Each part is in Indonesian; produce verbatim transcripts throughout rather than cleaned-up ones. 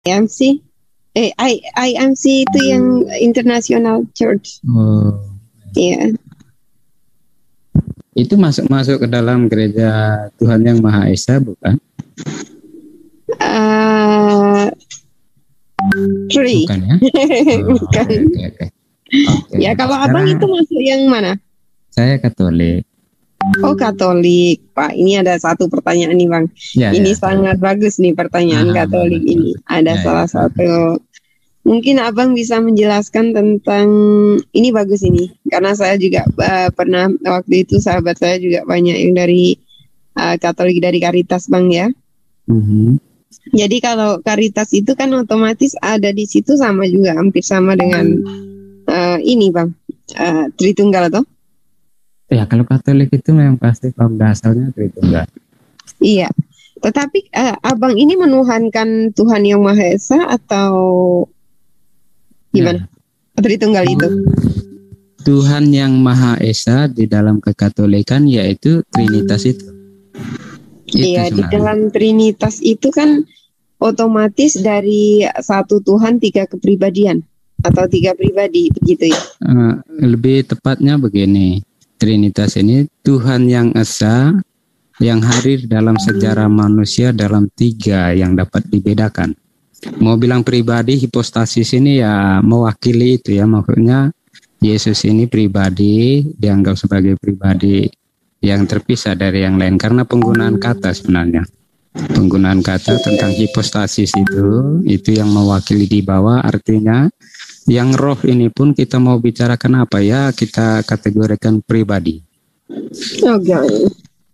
I M C. Eh, I, IMC itu yang International Church. Oh. Iya. Itu masuk-masuk ke dalam gereja Tuhan Yang Maha Esa, bukan? Uh, Three. Bukan ya? Oh, Bukan. okay, okay, okay. Okay. Ya kalau Sekarang abang itu masuk yang mana? Saya Katolik. Oh Katolik, Pak. Ini ada satu pertanyaan nih Bang. Ya, ini ya, sangat ya. bagus nih pertanyaan ah, Katolik betul. ini. Ada ya, salah ya. satu. Mungkin abang bisa menjelaskan tentang ini bagus ini. Karena saya juga uh, pernah waktu itu sahabat saya juga banyak yang dari uh, Katolik dari Caritas Bang ya. Mm-hmm. Jadi kalau Caritas itu kan otomatis ada di situ sama juga hampir sama dengan uh, ini Bang uh, Tritunggal atau? Ya kalau Katolik itu memang pasti pada asalnya Tritunggal. Iya. Tetapi uh, abang ini menuhankan Tuhan Yang Maha Esa atau gimana? Ya. Tritunggal itu? Tuhan Yang Maha Esa di dalam kekatolikan yaitu Trinitas itu. Iya, di dalam Trinitas itu kan otomatis dari satu Tuhan tiga kepribadian atau tiga pribadi begitu ya? Uh, lebih tepatnya begini, Trinitas ini Tuhan yang esa yang hadir dalam sejarah manusia dalam tiga yang dapat dibedakan. Mau bilang pribadi, hipostasis ini ya mewakili itu ya, maksudnya Yesus ini pribadi dianggap sebagai pribadi yang terpisah dari yang lain karena penggunaan kata sebenarnya. Penggunaan kata tentang hipostasis itu, itu yang mewakili di bawah, artinya yang roh ini pun kita mau bicarakan apa ya, kita kategorikan pribadi. Oke. Okay.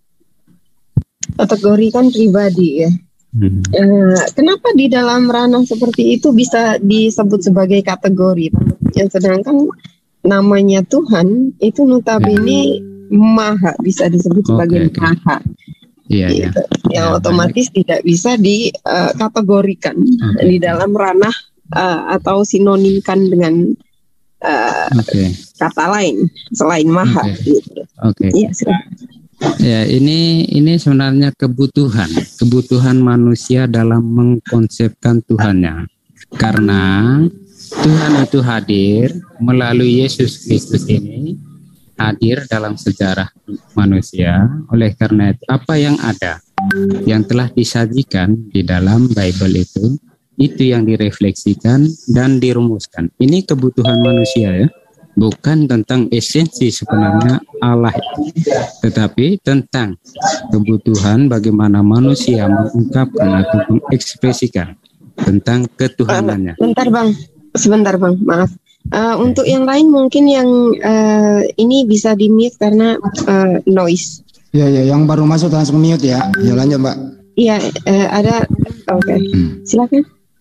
Kategorikan pribadi ya. Hmm. Uh, kenapa di dalam ranah seperti itu bisa disebut sebagai kategori? Yang sedangkan namanya Tuhan itu notabene hmm. Maha, bisa disebut sebagai okay, Maha. Iya, gitu. Ya. Yang ya, otomatis baik. Tidak bisa dikategorikan uh, okay. di dalam ranah uh, atau sinonimkan dengan uh, okay. kata lain selain Maha. Oke. Okay. Gitu. Okay. Ya, silakan. Ya, ini ini sebenarnya kebutuhan, kebutuhan manusia dalam mengkonsepkan Tuhannya. Karena Tuhan itu hadir melalui Yesus Kristus ini, hadir dalam sejarah manusia. Oleh karena itu, apa yang ada, yang telah disajikan di dalam Bible itu, itu yang direfleksikan dan dirumuskan. Ini kebutuhan manusia ya. Bukan tentang esensi sebenarnya Allah itu, tetapi tentang kebutuhan bagaimana manusia mengungkapkan atau mengekspresikan tentang ketuhanannya. Uh, bentar bang, sebentar bang, maaf. Uh, untuk yang lain mungkin yang uh, ini bisa di mute karena uh, noise. Ya ya, yang baru masuk langsung mute ya. Ya lanjut mbak. Iya, uh, ada. Oke, okay. hmm. Silakan.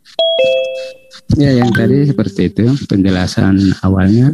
Ya, yang tadi seperti itu penjelasan awalnya.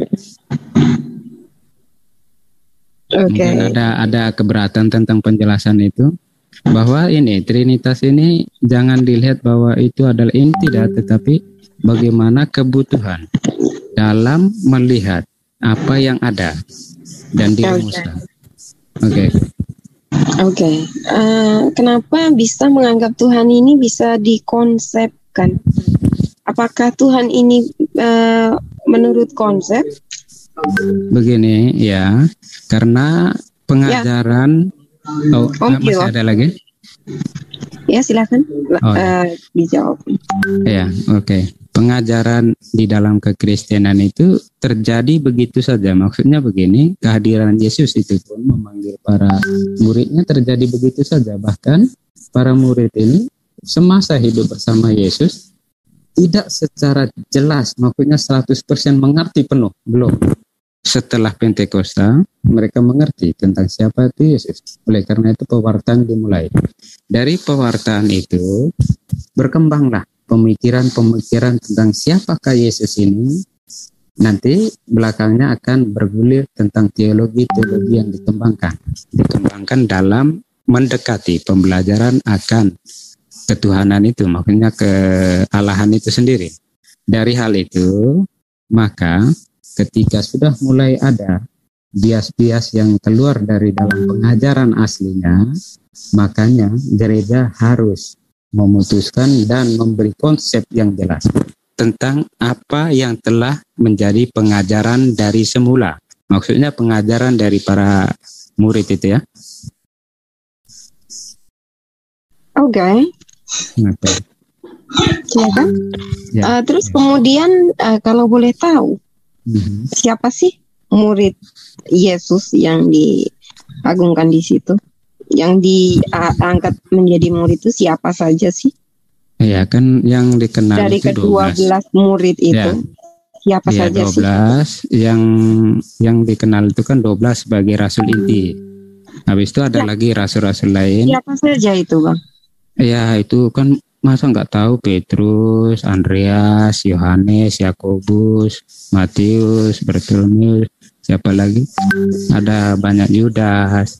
Oke. Okay. Ada ada keberatan tentang penjelasan itu bahwa ini Trinitas ini jangan dilihat bahwa itu adalah ini tidak, tetapi bagaimana kebutuhan dalam melihat apa yang ada dan dirumuskan. Oke. Okay. Oke. Okay. Uh, kenapa bisa menganggap Tuhan ini bisa dikonsepkan? Apakah Tuhan ini uh, menurut konsep? Begini ya, karena pengajaran ya. oh, oh masih ada lagi? Ya silakan oh, uh, dijawab. Ya, oke. Okay. Pengajaran di dalam kekristenan itu terjadi begitu saja. Maksudnya begini, kehadiran Yesus itu pun memanggil para muridnya terjadi begitu saja. Bahkan para murid ini semasa hidup bersama Yesus tidak secara jelas, maksudnya seratus persen mengerti penuh, belum. Setelah Pentakosta, mereka mengerti tentang siapa itu Yesus. Oleh karena itu pewartaan dimulai. Dari pewartaan itu, berkembanglah pemikiran-pemikiran tentang siapakah Yesus ini. Nanti belakangnya akan bergulir tentang teologi-teologi yang dikembangkan. Dikembangkan dalam mendekati pembelajaran akan ketuhanan itu, maksudnya kealahan itu sendiri. Dari hal itu, maka ketika sudah mulai ada bias-bias yang keluar dari dalam pengajaran aslinya, makanya gereja harus memutuskan dan memberi konsep yang jelas tentang apa yang telah menjadi pengajaran dari semula. Maksudnya pengajaran dari para murid itu ya. Oke. Okay. Okay. Ya kan? Ya. Uh, terus ya. Kemudian uh, kalau boleh tahu mm-hmm. siapa sih murid Yesus yang diagungkan di situ, yang diangkat menjadi murid itu siapa saja sih? Ya kan yang dikenal dari itu kedua belas murid itu ya. Siapa ya, saja dua belas sih? Yang yang dikenal itu kan dua belas sebagai rasul inti. Habis itu ada ya. lagi rasul-rasul lain. Siapa saja itu, Bang? Ya itu kan masa nggak tahu Petrus, Andreas, Yohanes, Yakobus, Matius, Bartolomeus, siapa lagi? Ada banyak Yudas.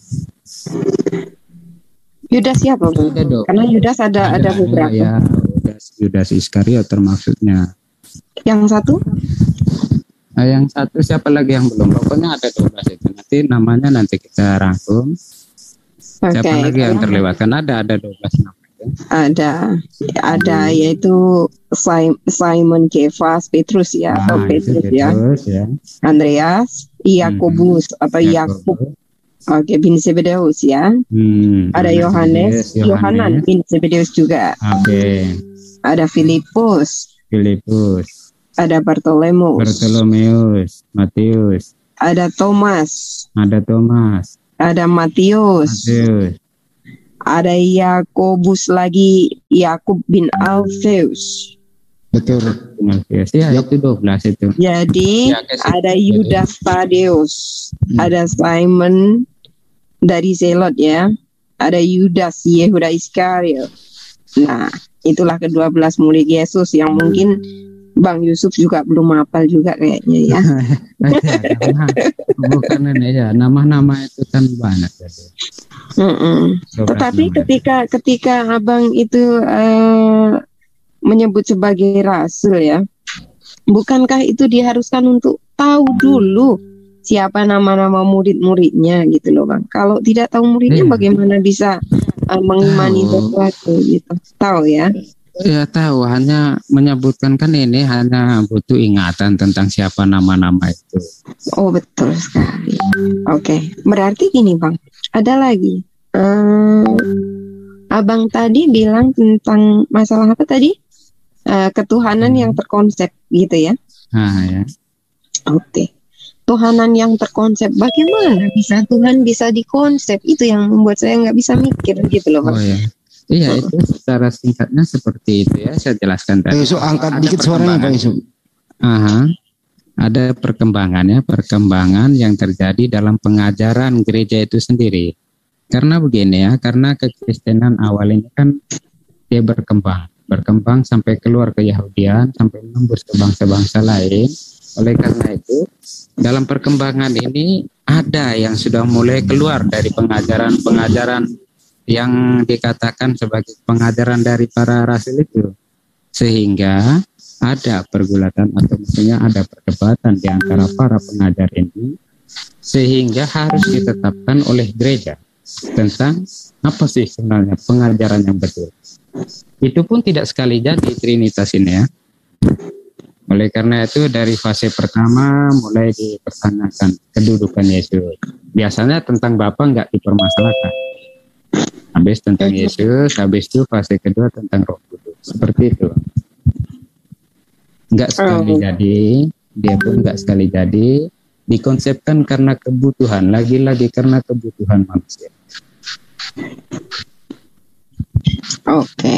Yudas siapa, Bang? Karena Yudas ada ada, ada beberapa. Ya, Yudas, Yudas Iskariot termaksudnya. Yang satu? Nah, yang satu siapa lagi yang belum? Pokoknya ada dua belas itu. Nanti namanya nanti kita rangkum. Okay, siapa lagi yang terlewatkan? Ada ada dua belas nama. Ada, ada yaitu Simon Kefas, Petrus ya, ah, atau Petrus ya. ya, Andreas, Yakobus hmm. atau Yakub, oke, okay, bin Zebedeus ya. Hmm. Ada Yohanes, Yohanan bin Zebedeus juga. Oke. Okay. Ada Filipus, Filipus. Ada Bartolomeus, Bartolomeus, Matius. Ada Thomas, ada Thomas. Ada Matius. Matius. Ada Yakobus lagi, Yakub bin Alfeus. Betul. Ya, itu dua belas itu. Jadi ya, ada Yudas Tadeus, hmm. ada Simon dari Zelot ya, ada Yudas Yehuda Iskariot. Nah, itulah kedua belas murid Yesus yang mungkin Bang Yusuf juga belum hafal juga kayaknya ya. Bukan ini ya, nama-nama itu kan banyak. Tetapi ketika ketika abang itu uh, menyebut sebagai rasul ya, bukankah itu diharuskan untuk tahu dulu siapa nama-nama murid-muridnya gitu loh, Bang? Kalau tidak tahu muridnya, yeah. bagaimana bisa uh, mengimani sesuatu gitu? Tahu ya? Ya tahu, hanya menyebutkan kan ini hanya butuh ingatan tentang siapa nama-nama itu. Oh betul sekali. Oke, okay. Berarti gini Bang, ada lagi. Um, abang tadi bilang tentang masalah apa tadi? Uh, ketuhanan hmm. yang terkonsep gitu ya? Ah ya. Oke. Okay. Tuhanan yang terkonsep, bagaimana bisa Tuhan bisa dikonsep? Itu yang membuat saya nggak bisa mikir gitu loh Bang. Oh ya. Iya, itu secara singkatnya seperti itu ya, saya jelaskan tadi. Yusuf, angkat dikit suaranya Pak Yusuf. Aha, ada perkembangannya, perkembangan yang terjadi dalam pengajaran gereja itu sendiri. Karena begini ya, karena kekristenan awal ini kan dia berkembang, berkembang sampai keluar ke Yahudian, sampai menembus ke bangsa-bangsa lain. Oleh karena itu, dalam perkembangan ini ada yang sudah mulai keluar dari pengajaran-pengajaran yang dikatakan sebagai pengajaran dari para rasul itu, sehingga ada pergulatan atau maksudnya ada perdebatan di antara para pengajar ini, sehingga harus ditetapkan oleh gereja tentang apa sih sebenarnya pengajaran yang betul. Itu pun tidak sekali jadi Trinitas ini ya. Oleh karena itu dari fase pertama mulai dipertanyakan kedudukan Yesus. Biasanya tentang Bapa nggak dipermasalahkan. Habis tentang Yesus, habis itu fase kedua tentang Roh Kudus. Seperti itu. Enggak sekali oh. jadi, dia pun enggak sekali jadi, dikonsepkan karena kebutuhan, lagi-lagi karena kebutuhan manusia. Oke. Okay.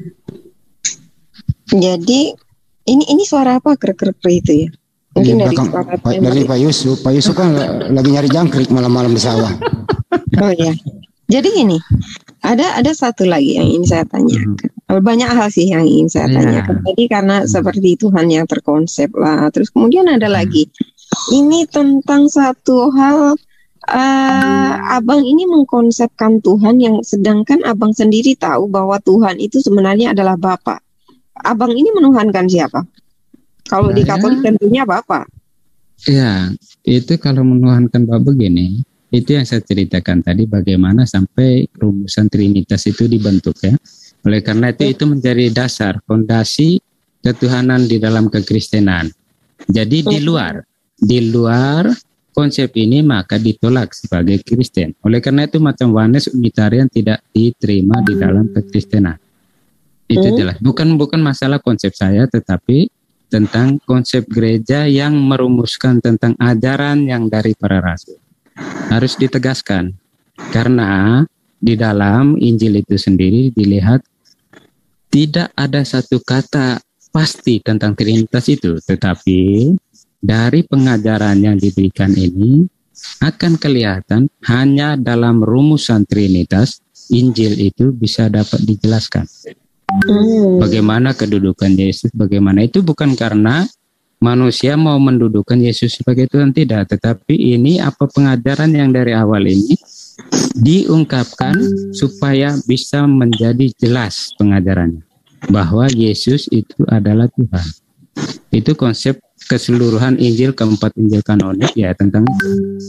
Jadi ini ini suara apa krek-krek itu ya? Mungkin dari belakang, Pak, dari Pak Yusuf. Pak Yusuf kan lagi nyari jangkrik malam-malam di sawah. Oh ya. Jadi gini, ada ada satu lagi yang ingin saya tanyakan. Banyak hal sih yang ingin saya tanyakan. Tadi karena seperti Tuhan yang terkonsep lah. Terus kemudian ada lagi. Ini tentang satu hal, uh, abang ini mengkonsepkan Tuhan yang sedangkan abang sendiri tahu bahwa Tuhan itu sebenarnya adalah Bapa. Abang ini menuhankan siapa? Kalau di Katolik tentunya Bapa. Ya, itu kalau menuhankan Bapa begini. Itu yang saya ceritakan tadi bagaimana sampai rumusan Trinitas itu dibentuk ya. Oleh karena itu itu menjadi dasar fondasi ketuhanan di dalam kekristenan. Jadi di luar di luar konsep ini maka ditolak sebagai Kristen. Oleh karena itu macam Oneness Unitarian tidak diterima di dalam kekristenan. Itu jelas. Bukan bukan masalah konsep saya, tetapi tentang konsep gereja yang merumuskan tentang ajaran yang dari para rasul. Harus ditegaskan. Karena di dalam Injil itu sendiri dilihat tidak ada satu kata pasti tentang Trinitas itu, tetapi dari pengajaran yang diberikan ini akan kelihatan hanya dalam rumusan Trinitas Injil itu bisa dapat dijelaskan. Bagaimana kedudukan Yesus, bagaimana itu bukan karena manusia mau mendudukan Yesus sebagai Tuhan, tidak, tetapi ini apa pengajaran yang dari awal ini diungkapkan supaya bisa menjadi jelas pengajarannya bahwa Yesus itu adalah Tuhan. Itu konsep keseluruhan Injil, keempat Injil kanonik ya tentang itu.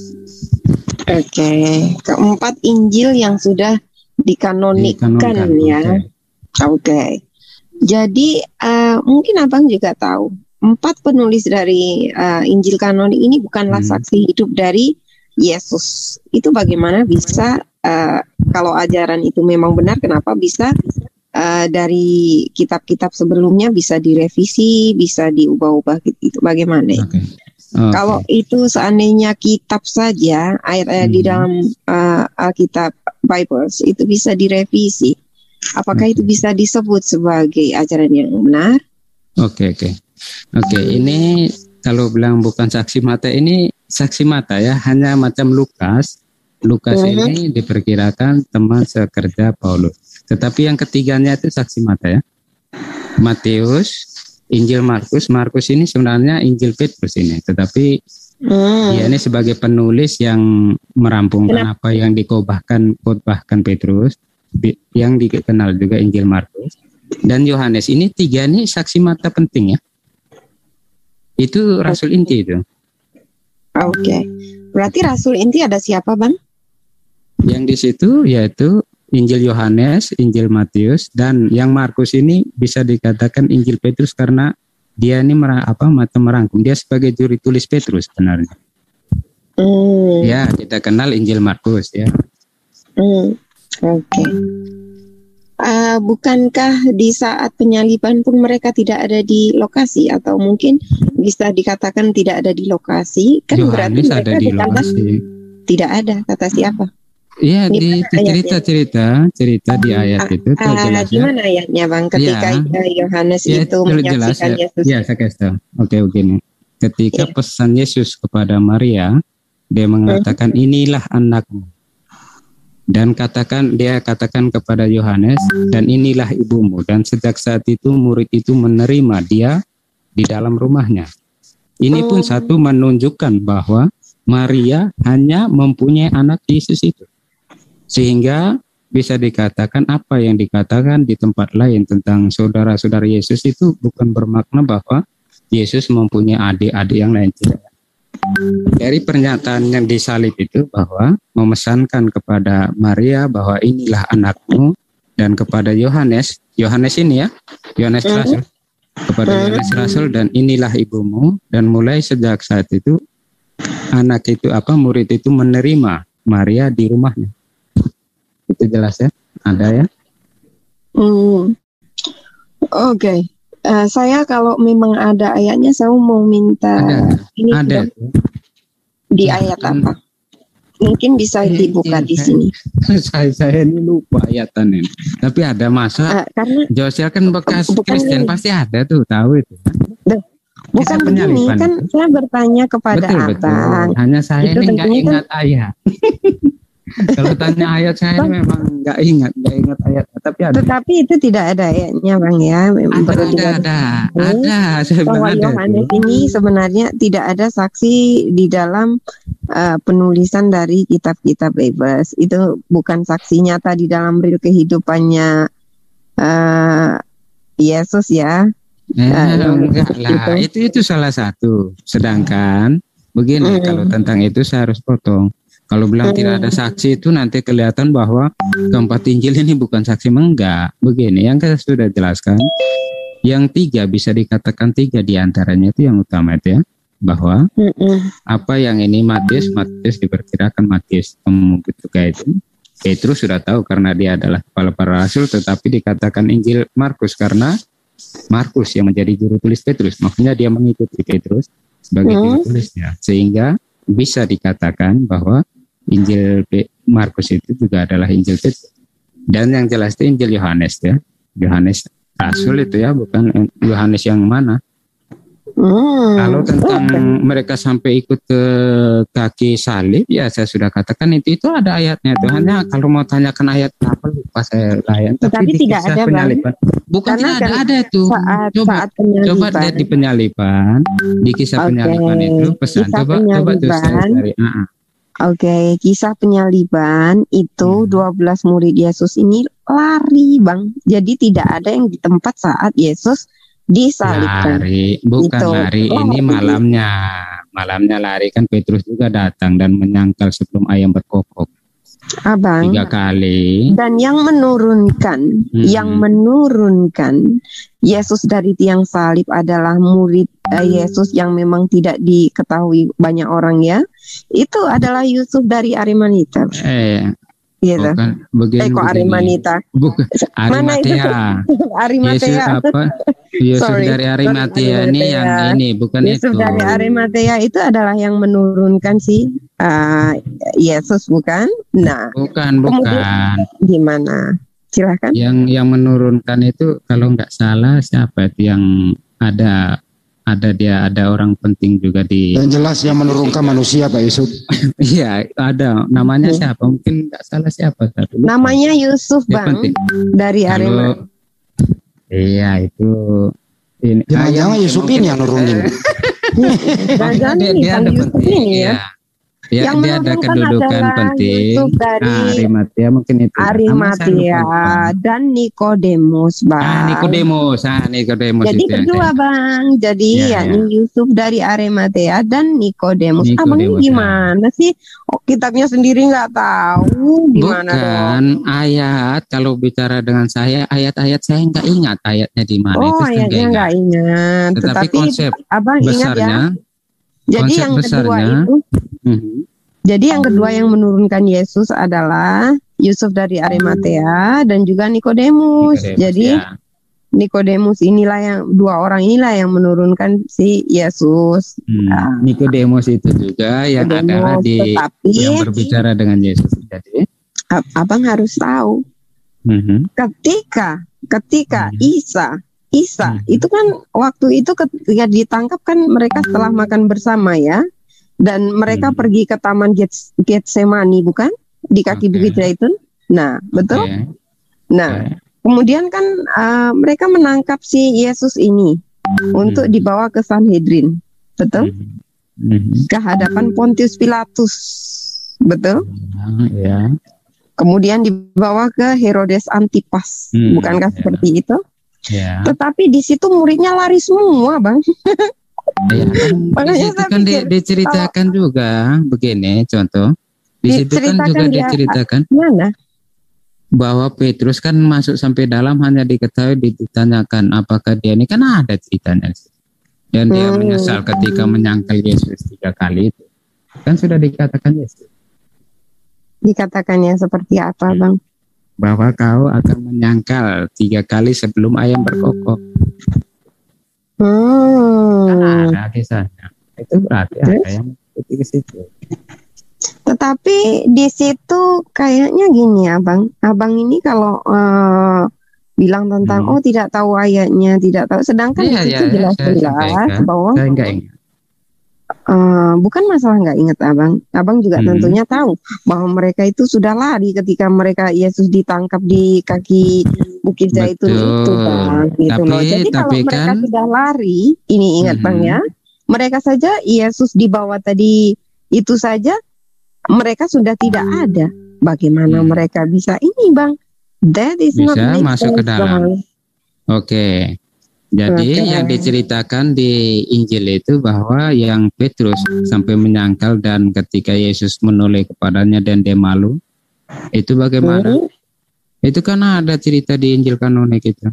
Oke, keempat Injil yang sudah dikanonikkan, dikanonikkan ya. Oke, okay. Jadi uh, mungkin abang juga tahu empat penulis dari uh, Injil kanonik ini bukanlah hmm. saksi hidup dari Yesus. Itu bagaimana bisa uh, kalau ajaran itu memang benar, kenapa bisa uh, dari kitab-kitab sebelumnya bisa direvisi, bisa diubah-ubah gitu? Itu bagaimana? Okay. Okay. Kalau itu seandainya kitab saja, ayat-ayat hmm. di dalam uh, Alkitab Bible itu bisa direvisi. Apakah itu bisa disebut sebagai ajaran yang benar? Oke, okay, oke. Okay. Oke, okay, ini kalau bilang bukan saksi mata, ini saksi mata ya, hanya macam Lukas. Lukas uh-huh. ini diperkirakan teman sekerja Paulus. Tetapi yang ketiganya itu saksi mata ya. Matius, Injil Markus. Markus ini sebenarnya Injil Petrus ini, tetapi uh. dia ini sebagai penulis yang merampungkan Kenapa? apa yang dikobahkan khotbahkan Petrus, yang dikenal juga Injil Markus dan Yohanes. Ini tiga ini saksi mata penting ya. Itu rasul inti itu. Oke. Okay. Berarti rasul inti ada siapa, Bang? Yang di situ yaitu Injil Yohanes, Injil Matius, dan yang Markus ini bisa dikatakan Injil Petrus karena dia ini merah, apa macam merangkum. Dia sebagai juri tulis Petrus sebenarnya. Mm. Ya, kita kenal Injil Markus ya. Mm. Oke. Okay. Uh, bukankah di saat penyaliban pun mereka tidak ada di lokasi, atau mungkin bisa dikatakan tidak ada di lokasi? Kan Yohanes berarti mereka ada di lokasi. Tidak ada, kata siapa? Iya, di cerita-cerita cerita di ayat uh, itu uh, gimana ayatnya, Bang? Ketika ya, Yohanes ya, itu menyaksikan ya. Yesus. Ya, saya kasih tahu. Oke, begini. Ketika ya. pesan Yesus kepada Maria, dia mengatakan uh-huh. inilah anakmu. Dan katakan dia katakan kepada Yohanes, dan inilah ibumu. Dan sejak saat itu murid itu menerima dia di dalam rumahnya. Ini pun satu menunjukkan bahwa Maria hanya mempunyai anak Yesus itu. Sehingga bisa dikatakan apa yang dikatakan di tempat lain tentang saudara-saudara Yesus itu bukan bermakna bahwa Yesus mempunyai adik-adik yang lain. Tidak. Dari pernyataan yang disalib itu bahwa memesankan kepada Maria bahwa inilah anakmu, dan kepada Yohanes, Yohanes ini ya, Yohanes Rasul, kepada Yohanes Rasul, dan inilah ibumu. Dan mulai sejak saat itu anak itu apa murid itu menerima Maria di rumahnya. Itu jelas ya, ada ya. Hmm. Oke. Okay. Uh, saya kalau memang ada ayatnya, saya mau minta ada, ini ada. Di ayat apa? Mungkin bisa dibuka di sini. Saya saya ini lupa ayatan ini. Tapi ada masa. Uh, karena Josiel kan bekas Kristen pasti ada tuh, tahu itu. Bukan begini, kan saya bertanya kepada betul, abang. Betul. Hanya saya itu ini nggak ingat kan ayat. Kalau tanya ayat saya memang nggak ingat, nggak ingat ayat. Tapi ada. Tetapi itu tidak ada ayatnya, Bang ya. Ada, ada, ada, ada. Saya bahwa Yohanes ini sebenarnya tidak ada saksi di dalam uh, penulisan dari kitab-kitab bebas. Itu bukan saksi nyata di dalam real kehidupannya uh, Yesus ya. Eh, uh, enggak lah. Itu. itu itu salah satu. Sedangkan begini, mm. kalau tentang itu saya harus potong. Kalau bilang Hmm. tidak ada saksi itu nanti kelihatan bahwa keempat Injil ini bukan saksi. Enggak. Begini yang saya sudah jelaskan. Yang tiga bisa dikatakan tiga diantaranya itu yang utama itu ya. Bahwa Mm-mm. apa yang ini Matius, Matius diperkirakan Matius temu ketika itu. Petrus sudah tahu karena dia adalah kepala para rasul, tetapi dikatakan Injil Markus karena Markus yang menjadi juru tulis Petrus. Maksudnya dia mengikuti Petrus sebagai Hmm. juru tulisnya. Sehingga bisa dikatakan bahwa Injil Pe- Markus itu juga adalah Injil Petrus. Dan yang jelas itu Injil Yohanes ya. Yohanes rasul itu ya, bukan Yohanes yang mana. Hmm. Kalau tentang Oke. mereka sampai ikut ke kaki salib, ya saya sudah katakan itu itu ada ayatnya. Tuh hanya kalau mau tanyakan ayat apa lupa saya layan. Tetapi di tidak kisah ada, Bang. penyaliban. Bukan Karena tidak ada, kan ada itu. saat Coba saat penyaliban. coba lihat di penyaliban, di kisah Oke. penyaliban itu pesan. Kisah Coba coba tuh saya penyaliban. cari. Ah, ah. Oke, kisah penyaliban itu Hmm. dua belas murid Yesus ini lari, Bang. Jadi tidak ada yang di tempat saat Yesus disalibkan. Lari, bukan Itu. lari. Ini Lari. malamnya, malamnya lari kan Petrus juga datang dan menyangkal sebelum ayam berkokok Abang. tiga kali. Dan yang menurunkan, Hmm. yang menurunkan Yesus dari tiang salib adalah murid eh, Yesus yang memang tidak diketahui banyak orang ya. Itu adalah Yusuf dari Arimanita, Eh, gitu. bukan begini. Eh kok begini. Arimanita? Bukan Mana itu? Arimatea. Yesus Arimatea. apa? Yusuf Sorry, dari sorry, Arimatea ini Arimatea. yang ini bukan Yusuf itu. dari Arimatea itu adalah yang menurunkan si uh, Yesus, bukan? Nah, Bukan, bukan. gimana? Silahkan. Yang yang menurunkan itu kalau nggak salah siapa itu yang ada ada dia ada orang penting juga di. Yang jelas yang menurunkan manusia Pak Yusuf. Iya, ada namanya Hmm. siapa? Mungkin nggak salah siapa satu. lupa. Namanya Yusuf, Dia Bang, penting. dari Arimatea. Kalau iya itu ini. Jangan-jangan Ah, Yusuf mungkin- ini yang nurunin. Jangan dia, ini dia Bang ada Yusuf penting ini ya. Dia, Yang dia ada menurunkan kedudukan adalah penting. Yusuf dari Ah, Arimatea mungkin itu. Nama saya Arimatea lupa. dan Nikodemus, Bang. Ah, Nikodemus, ah Nikodemus Jadi itu yang kedua, saya- Bang. Jadi Ya, yakni Yusuf dari Arimatea dan Nikodemus. Abang ini Nikodemus, ya. gimana sih? Oh, kitabnya sendiri nggak tahu gimana dong? Bukan ayat, kalau bicara dengan saya ayat-ayat saya nggak ingat ayatnya di mana itu Oh, saya nggak ayatnya ingat. nggak ingat. Tetapi Tetapi konsep Abang ingat ya. besarnya, Jadi konsep yang kedua besarnya, itu, mhm, jadi yang kedua yang menurunkan Yesus adalah Yusuf dari Arimatea dan juga Nikodemus. Nikodemus, Jadi ya. Nikodemus inilah yang dua orang inilah yang menurunkan si Yesus. Hmm, Ah. Nikodemus itu juga yang Nikodemus, adalah di tetapi yang berbicara dengan Yesus. Jadi, ab- abang harus tahu mhm, ketika ketika Hmm. Isa Isa Hmm. itu kan waktu itu ketika ditangkap kan mereka setelah makan bersama ya, dan mereka Hmm. pergi ke taman Gets- Getsemani, bukan di kaki Oke. Bukit Zaitun. Nah, betul. oke, Nah, oke. kemudian kan uh, mereka menangkap si Yesus ini untuk Hmm. dibawa ke Sanhedrin, betul? Mhm, mhm. Ke hadapan Pontius Pilatus, betul? Ya, Kemudian dibawa ke Herodes Antipas, Hmm, bukankah ya. seperti itu? ya. Tetapi di situ muridnya lari semua, Bang. Ya, kan di Makanya situ saya kan di- pikir, diceritakan juga begini contoh. Di situ kan Diceritakan juga dia- diceritakan Mana? bahwa Petrus kan masuk sampai dalam hanya diketahui ditanyakan apakah dia ini kan ada ceritanya. Dan dia Hmm. menyesal ketika menyangkal Yesus tiga kali itu. Kan sudah dikatakan Yesus Dikatakannya seperti apa, Hmm. Bang? bahwa kau akan menyangkal tiga kali sebelum ayam berkokok. Kan Hmm. ada kisahnya. Itu berarti ada Terus? yang mengikuti ke situ. Tetapi di situ kayaknya gini, Abang. Abang ini kalau eh, bilang tentang Hmm. oh tidak tahu ayatnya, tidak tahu. Sedangkan Iya, di iya, situ iya, jelas-jelas saya sampaikan. bahwa Saya enggak ingat. eh, bukan masalah nggak ingat, Abang. Abang juga Hmm. tentunya tahu bahwa mereka itu sudah lari ketika mereka Yesus ditangkap di kaki Bukit Zaitun Betul. itu, Bang. Gitu loh. Tapi- Jadi kalau tapi mereka kan- sudah lari, ini ingat, Bang, Mhm. ya. Mereka saja Yesus dibawa tadi itu saja mereka sudah tidak ada. Bagaimana Hmm. mereka bisa ini, Bang? That is not Bisa make masuk ke sense, dalam. Bang. Oke. Jadi Oke. yang diceritakan di Injil itu bahwa yang Petrus sampai menyangkal dan ketika Yesus menoleh kepadanya dan dia malu, itu bagaimana? Hmm. Itu kan ada cerita di Injil kanonik itu.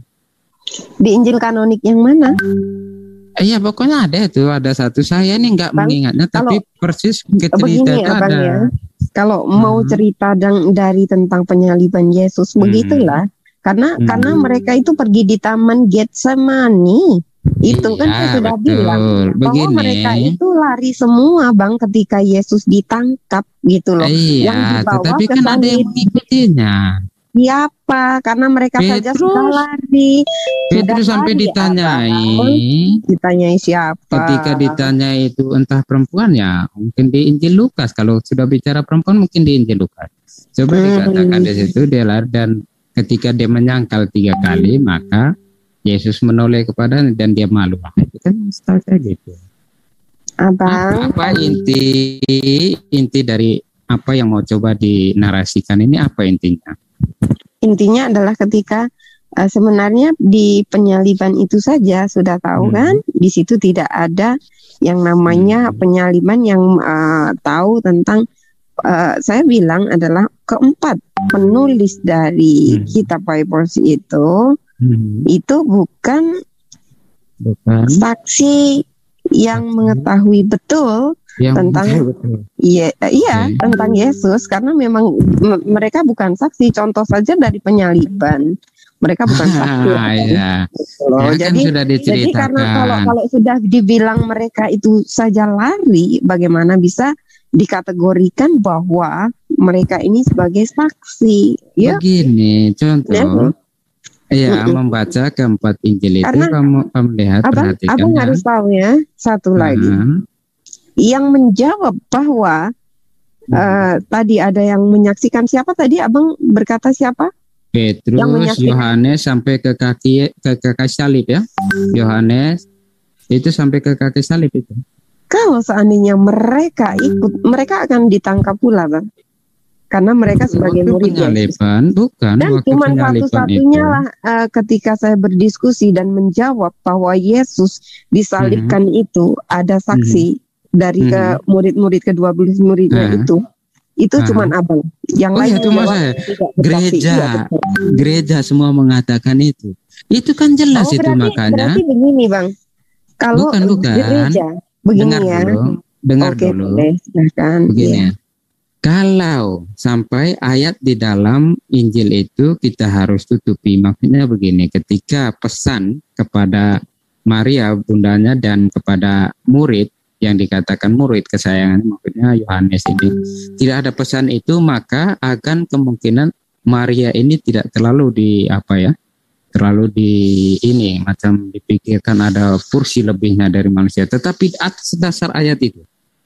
Di Injil kanonik yang mana? Iya, pokoknya ada itu, ada satu. Saya ini nggak Bang, mengingatnya, tapi kalau- persis cerita Begini itu abang ada. ya, kalau Hmm. mau cerita dan dari tentang penyaliban Yesus, Hmm. begitulah. Karena Hmm. karena mereka itu pergi di taman Getsemani. Itu kan Iya, saya sudah betul. bilang bahwa Begini. mereka itu lari semua bang ketika Yesus ditangkap gitu loh. Yang Iya, dibawa tetapi ke kan ada yang salib. mengikutinya. Siapa? Karena mereka saja Petrus. sudah lari. Sudah Petrus sampai lari, ditanyai. abang. Ditanyai siapa? Ketika ditanya itu entah perempuan ya, mungkin di Injil Lukas. Kalau sudah bicara perempuan mungkin di Injil Lukas. Coba Hmm. dikatakan di situ dia lari dan ketika dia menyangkal tiga kali maka Yesus menoleh kepadanya dan dia malu. Nah, itu kan setahu saya gitu. Abang. Apa, apa inti inti dari apa yang mau coba dinarasikan ini, apa intinya? Intinya adalah ketika uh, sebenarnya di penyaliban itu saja sudah tahu Hmm. kan, di situ tidak ada yang namanya Hmm. penyaliban yang uh, tahu tentang uh, saya bilang adalah keempat penulis dari Hmm. kitab Bible itu Hmm. itu bukan Bukan saksi yang Saksi. mengetahui betul yang tentang betul. iya iya Oke. tentang Yesus, karena memang m- mereka bukan saksi. Contoh saja dari penyaliban, mereka bukan saksi. Ah, iya. Loh, Ya, kan jadi sudah jadi karena diceritakan. kalau kalau sudah dibilang mereka itu saja lari, bagaimana bisa dikategorikan bahwa mereka ini sebagai saksi? Ya, Begini, contoh, Ya. ya Mm-mm. membaca keempat Injil itu Karena kamu, kamu lihat, abang perhatikan abang ya. harus tahu ya satu lagi Ah, yang menjawab bahwa hmm. eh, tadi ada yang menyaksikan. Siapa tadi abang berkata siapa? Yang Petrus, menyaksikan. Yohanes sampai ke kaki ke kaki salib ya. Yohanes itu sampai ke kaki salib itu. Kalau seandainya mereka ikut, mereka akan ditangkap pula bang, karena mereka sebagai Waktu murid Yesus. penyaliban, bukan Dan waktu cuma penyaliban satu-satunya itu. lah uh, ketika saya berdiskusi dan menjawab bahwa Yesus disalibkan itu ada saksi dari Mhm. ke murid-murid kedua belas muridnya Ah. itu. Itu Ah. cuman abang. Yang Oh lain iya, cuma menjawab saya. tidak bersaksi. Gereja, Iya, betul. gereja semua mengatakan itu. Itu kan jelas Oh, itu berarti, makanya. berarti begini bang. Kalau Bukan, bukan. gereja begini Dengar ya. dulu, dengar Oke, dulu. boleh, silahkan. Begini Iya. ya. Kalau sampai ayat di dalam Injil itu kita harus tutupi. Maksudnya begini, ketika pesan kepada Maria bundanya dan kepada murid yang dikatakan murid kesayangan, maksudnya Yohanes ini, tidak ada pesan itu, maka akan kemungkinan Maria ini tidak terlalu di apa ya, terlalu di ini macam dipikirkan ada porsi lebihnya dari manusia. Tetapi atas dasar ayat itu,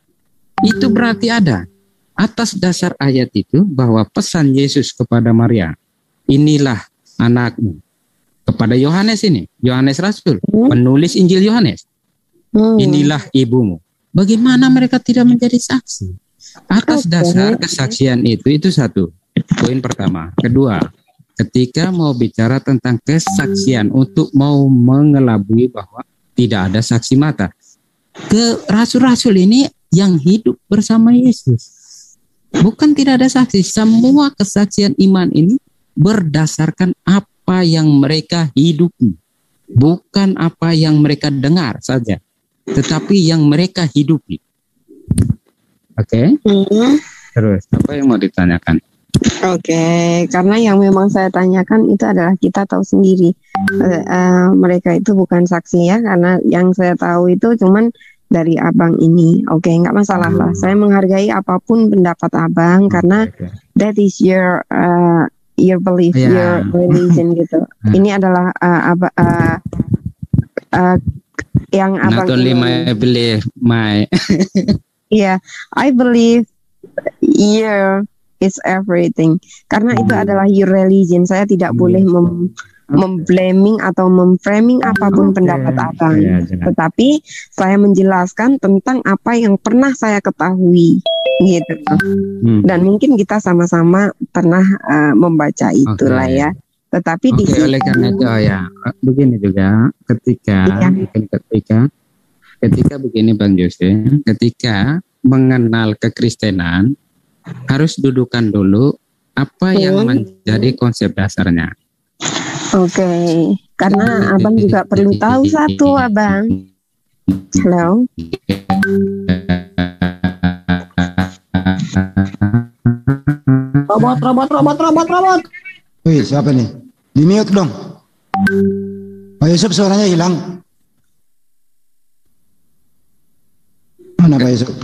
itu berarti ada. Atas dasar ayat itu bahwa pesan Yesus kepada Maria, inilah anakmu. Kepada Yohanes ini, Yohanes Rasul, Hmm. penulis Injil Yohanes, Hmm. inilah ibumu. Bagaimana mereka tidak menjadi saksi? Atas Oke. dasar kesaksian itu, itu satu. Poin pertama. Kedua, ketika mau bicara tentang kesaksian untuk mau mengelabui bahwa tidak ada saksi mata. Ke rasul-rasul ini yang hidup bersama Yesus. Bukan tidak ada saksi, semua kesaksian iman ini berdasarkan apa yang mereka hidupi. Bukan apa yang mereka dengar saja, tetapi yang mereka hidupi. Oke, Hmm. terus apa yang mau ditanyakan? Oke, karena yang memang saya tanyakan itu adalah kita tahu sendiri eh, eh, mereka itu bukan saksi ya, karena yang saya tahu itu cuman dari abang ini. Oke, nggak masalah lah. Saya menghargai apapun pendapat abang karena Oke. that is your uh, your belief, Ya. your religion gitu. Ini adalah uh, aba, uh, uh, yang abang Not only ini. my belief, my Iya, I believe year is everything. Karena itu Hmm. adalah your religion. Saya tidak Hmm. boleh mem memblaming atau memframing apapun Oke. pendapat abang. Ya, jelas. Tetapi saya menjelaskan tentang apa yang pernah saya ketahui, gitu. Hmm. Dan mungkin kita sama-sama pernah uh, membaca itulah Oke. ya. Tetapi Oke, di situ, oleh karena itu oh ya, begini juga ketika Iya. mungkin ketika ketika begini Bang Jose, ketika mengenal kekristenan harus dudukan dulu apa yang Hmm. menjadi konsep dasarnya. Oke, karena abang juga perlu tahu satu, abang. Halo. Robot, robot, robot, robot, robot. Wih, siapa nih? Di mute dong. Pak Yusuf suaranya hilang. Mana Pak Yusuf?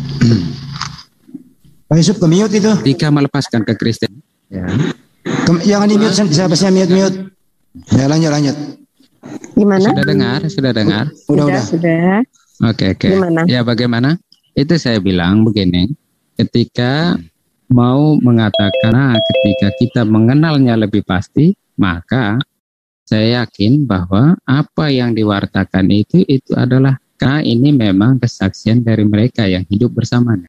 Pak Yusuf ke mute itu. Ketika melepaskan kekristenan, ya. Ke, jangan di mute, siapa sih mute mute? Ya lanjut lanjut. Gimana? Sudah dengar, sudah dengar. Udah Sudah, udah. sudah. Oke oke. Gimana? Ya bagaimana? Itu saya bilang begini, ketika mau mengatakan, nah, ketika kita mengenalnya lebih pasti, maka saya yakin bahwa apa yang diwartakan itu itu adalah karena ini memang kesaksian dari mereka yang hidup bersamanya.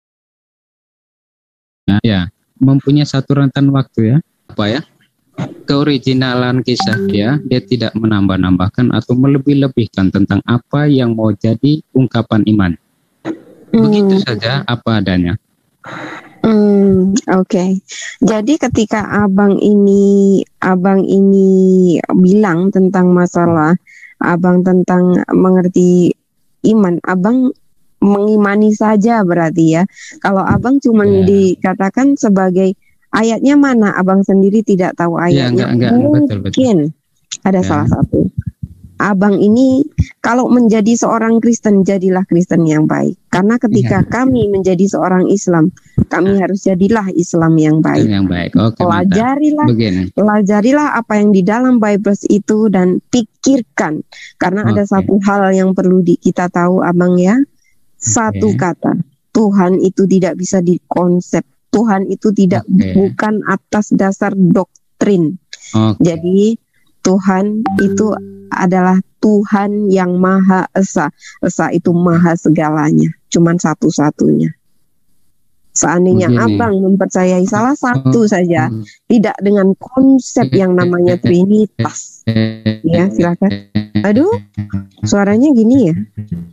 Nah, ya, mempunyai satu rentan waktu ya, apa ya? Keoriginalan kisah dia, dia tidak menambah-nambahkan atau melebih-lebihkan tentang apa yang mau jadi ungkapan iman. Begitu Hmm. saja apa adanya. Hmm, oke. Jadi ketika abang ini, abang ini bilang tentang masalah, abang tentang mengerti iman, abang mengimani saja berarti ya. Kalau abang cuma Ya. dikatakan sebagai ayatnya mana, abang sendiri tidak tahu Ya, ayatnya. enggak, enggak, betul, betul. Mungkin ada Ya. salah satu. Abang ini kalau menjadi seorang Kristen, jadilah Kristen yang baik. Karena ketika kami menjadi seorang Islam, kami harus jadilah Islam yang Itu baik. yang baik. Oke, mantap. Pelajarilah, Begini. pelajarilah apa yang di dalam Bible itu dan pikirkan. Karena ada Oke. satu hal yang perlu di, kita tahu, abang ya. Satu Oke. kata, Tuhan itu tidak bisa dikonsep. Tuhan itu tidak Oke. bukan atas dasar doktrin. Oke. Jadi Tuhan itu adalah Tuhan yang Maha Esa. Esa itu maha segalanya, cuman satu-satunya. Seandainya Begini. abang mempercayai salah satu Oh. saja, tidak dengan konsep yang namanya Trinitas. Ya, silakan. Aduh, suaranya gini ya.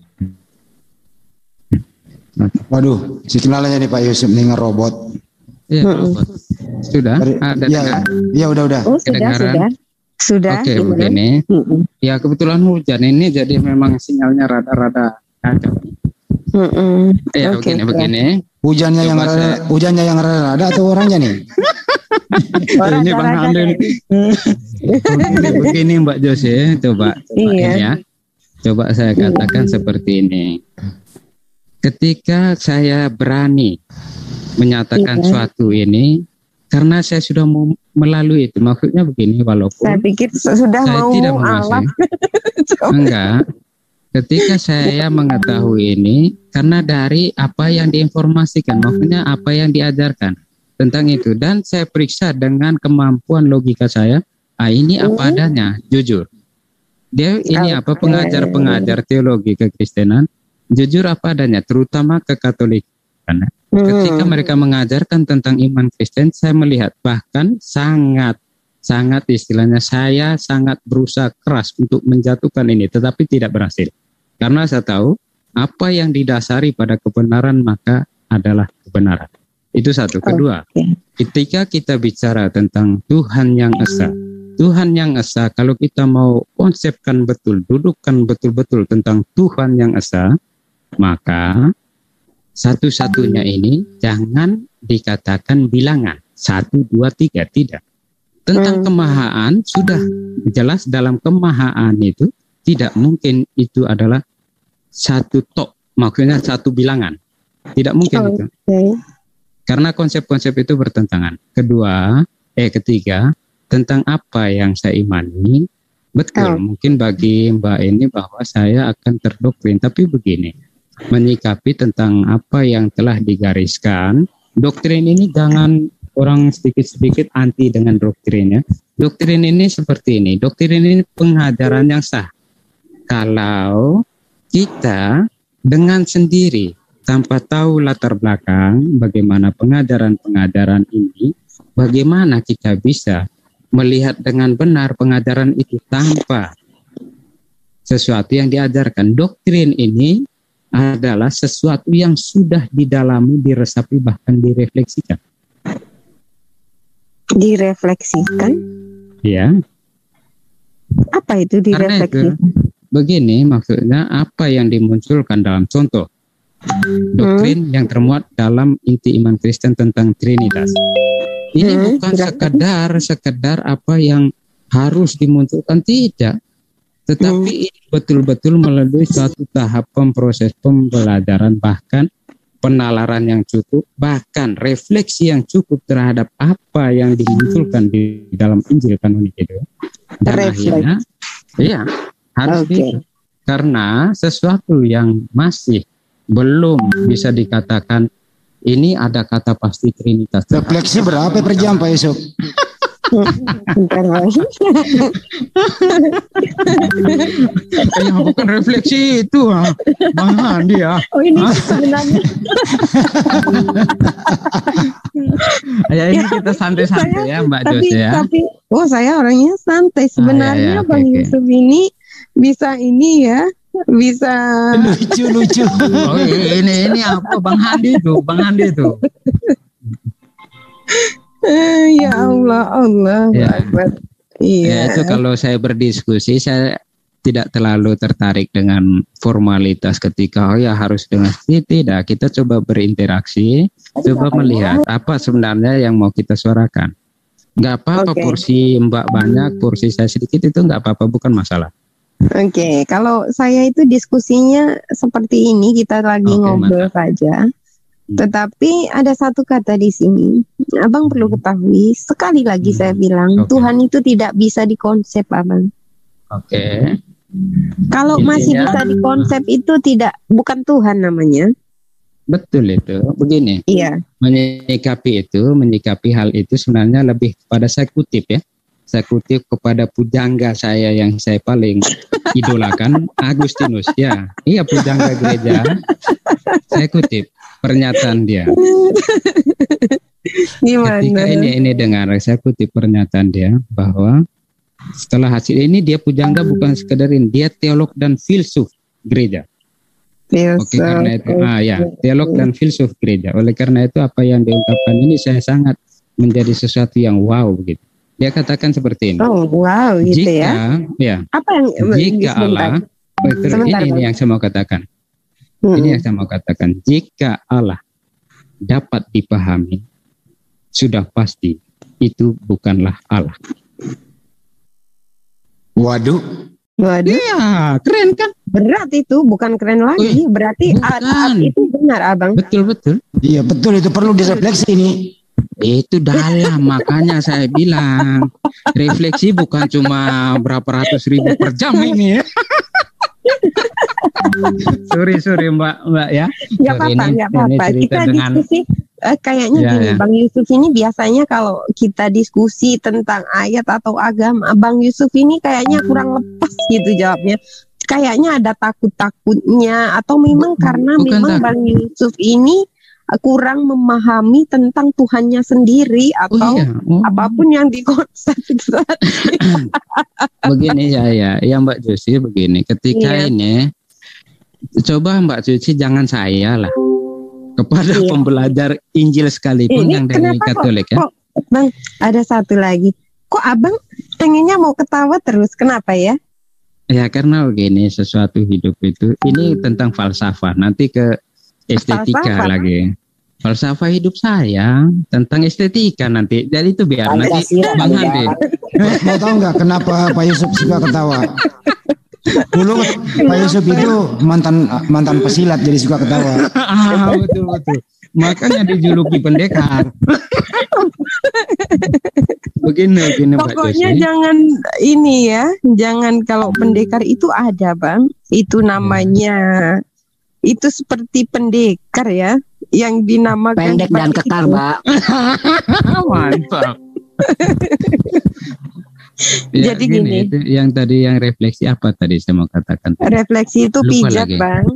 Waduh, signalannya nih Pak Yusuf nih ngerobot. Iya, Mm-mm. robot. Sudah? Ada Ya, dengar? ya udah udah. Oh, sudah, Kedengaran? sudah. Sudah, Oke, gimana? begini. Mm-mm. Ya, kebetulan hujan ini jadi memang sinyalnya rada-rada kacau. Mm-mm. Ya, Oke, begini, silakan. begini. Hujannya yang Coba rada, saya- hujannya yang rada atau orangnya nih? Orang Ini Bang rada Halil. Begini, begini Mbak Jose, coba, coba Iya. ini ya. Coba saya katakan seperti ini. Ketika saya berani menyatakan Iya. suatu ini, karena saya sudah mau melalui itu, maksudnya begini, Saya walaupun pikir sudah saya mau tidak alat. menguasai, enggak. Ketika saya mengetahui ini, karena dari apa yang diinformasikan, maksudnya apa yang diajarkan tentang itu, dan saya periksa dengan kemampuan logika saya, ah ini apa adanya, jujur. Dia ini apa Oke. pengajar-pengajar teologi kekristenan, jujur apa adanya, terutama ke Katolik. Karena ketika Hmm. mereka mengajarkan tentang iman Kristen, saya melihat bahkan sangat, sangat istilahnya saya sangat berusaha keras untuk menjatuhkan ini, tetapi tidak berhasil. Karena saya tahu apa yang didasari pada kebenaran maka adalah kebenaran. Itu satu. Kedua, Oke. ketika kita bicara tentang Tuhan yang Esa, Tuhan yang Esa, kalau kita mau konsepkan betul, dudukkan betul-betul tentang Tuhan yang Esa, maka satu-satunya ini jangan dikatakan bilangan satu, dua, tiga, tidak. Tentang Hmm. kemahaan sudah jelas dalam kemahaan itu tidak mungkin itu adalah satu tok, maksudnya satu bilangan, tidak mungkin itu. Oke. Karena konsep-konsep itu bertentangan. Kedua, eh ketiga, tentang apa yang saya imani, betul. Oh. Mungkin bagi Mbak ini bahwa saya akan terdoktrin. Tapi begini, menyikapi tentang apa yang telah digariskan, doktrin ini jangan orang sedikit-sedikit anti dengan doktrinnya. Doktrin ini seperti ini. Doktrin ini pengajaran yang sah. Kalau kita dengan sendiri tanpa tahu latar belakang bagaimana pengajaran-pengajaran ini, bagaimana kita bisa melihat dengan benar pengajaran itu tanpa sesuatu yang diajarkan. Doktrin ini adalah sesuatu yang sudah didalami, diresapi, bahkan direfleksikan. Direfleksikan? Ya. Apa itu direfleksikan? Karena itu, begini maksudnya, apa yang dimunculkan dalam contoh doktrin hmm. yang termuat dalam inti iman Kristen tentang Trinitas. Ini hmm, bukan sekedar sekedar apa yang harus dimunculkan, tidak. Tetapi hmm. ini betul-betul melalui suatu tahap proses pembelajaran, bahkan penalaran yang cukup, bahkan refleksi yang cukup terhadap apa yang dimunculkan di dalam Injil kanonik itu. Dan Refleks. akhirnya, iya, harus okay. gitu. Karena sesuatu yang masih belum bisa dikatakan ini ada kata pasti Trinitas. Refleksi berapa per jam Pak Yusuf? Bentar lagi. Ya, bukan refleksi itu, Bang Handi ya. Oh ini sebenarnya. Ya ini kita santai-santai ya Mbak Jos ya. Tapi, oh saya orangnya santai. Sebenarnya ah, ya, ya, Bang okay, Yusuf okay. ini bisa ini ya. Bisa lucu-lucu. Oh, ini ini apa Bang Handi tuh, Bang Handi tuh. Ya Allah, Allah. Ya. Iya. Ya, itu kalau saya berdiskusi saya tidak terlalu tertarik dengan formalitas ketika oh ya harus dengan tidak. Kita coba berinteraksi, coba melihat apa sebenarnya yang mau kita suarakan. Enggak apa-apa okay. porsi Mbak banyak, porsi saya sedikit itu enggak apa-apa, bukan masalah. Oke, okay. Kalau saya itu diskusinya seperti ini, kita lagi okay, ngobrol mantap. saja. Tetapi ada satu kata di sini, Abang perlu ketahui. Sekali lagi hmm. saya bilang, okay. Tuhan itu tidak bisa dikonsep, Abang. Oke. Okay. Kalau Intinya, masih bisa dikonsep itu tidak, bukan Tuhan namanya. Betul itu. Begini. Iya. Menyikapi itu, menyikapi hal itu sebenarnya lebih pada saya kutip ya. Saya kutip kepada pujangga saya yang saya paling idolakan, Agustinus. Ya, iya pujangga gereja. Saya kutip pernyataan dia. Gimana? Ketika ini ini dengar, saya kutip pernyataan dia bahwa setelah hasil ini dia pujangga bukan sekedar ini, dia teolog dan filsuf gereja. Filsuf. Oke, karena itu, ah ya, teolog dan filsuf gereja. Oleh karena itu apa yang diungkapkan ini saya sangat menjadi sesuatu yang wow begitu. Dia katakan seperti ini. Oh wow, gitu jika, ya. ya. Apa yang jika Allah, betul, sebentar, ini, ini yang saya mau katakan. Hmm. Ini yang saya mau katakan. Jika Allah dapat dipahami, sudah pasti itu bukanlah Allah. Waduh. Waduh. Iya, keren kan? Berat itu, bukan keren lagi. Uy, berarti bukan. Itu benar, Abang. Betul betul. Iya betul, itu perlu direfleksi ini. Itu dalam, makanya saya bilang refleksi bukan cuma berapa ratus ribu per jam ini. sorry sorry Mbak Mbak ya. Ya apa-apa, ya apa-apa. Kita dengan, diskusi uh, kayaknya ya, gini, ya. Bang Yusuf ini biasanya kalau kita diskusi tentang ayat atau agama, Bang Yusuf ini kayaknya kurang lepas gitu jawabnya. Kayaknya ada takut-takutnya atau memang bukan, karena bukan memang takut. Bang Yusuf ini kurang memahami tentang Tuhannya sendiri atau oh, iya. oh. apapun yang dikonsep. Begini ya ya, ya Mbak Josi begini. Ketika iya. ini, coba Mbak Josi jangan saya lah kepada iya. pembelajar Injil sekalipun ini yang dari Katolik kok, ya. Kok, Bang, ada satu lagi. Kok Abang pengennya mau ketawa terus? Kenapa ya? Ya karena begini, sesuatu hidup itu ini tentang falsafah. Nanti ke estetika falsafah. lagi. Falsafah hidup saya tentang estetika nanti. Jadi itu biar Anda nanti Bang Handi. Mau tahu nggak kenapa Pak Yusuf suka ketawa? Dulu Pak Yusuf itu mantan mantan pesilat jadi suka ketawa. Ah, betul betul. Makanya dijuluki pendekar. Begini, begini Pokoknya Pak jangan ini ya, jangan kalau pendekar itu ada Bang. Itu namanya. Itu seperti pendekar ya, yang dinamakan pendek dan kekar, Mbak. Mantap. Ya, jadi gini, gini itu yang tadi yang refleksi apa tadi saya mau katakan? Refleksi itu lupa pijat lagi. Bang.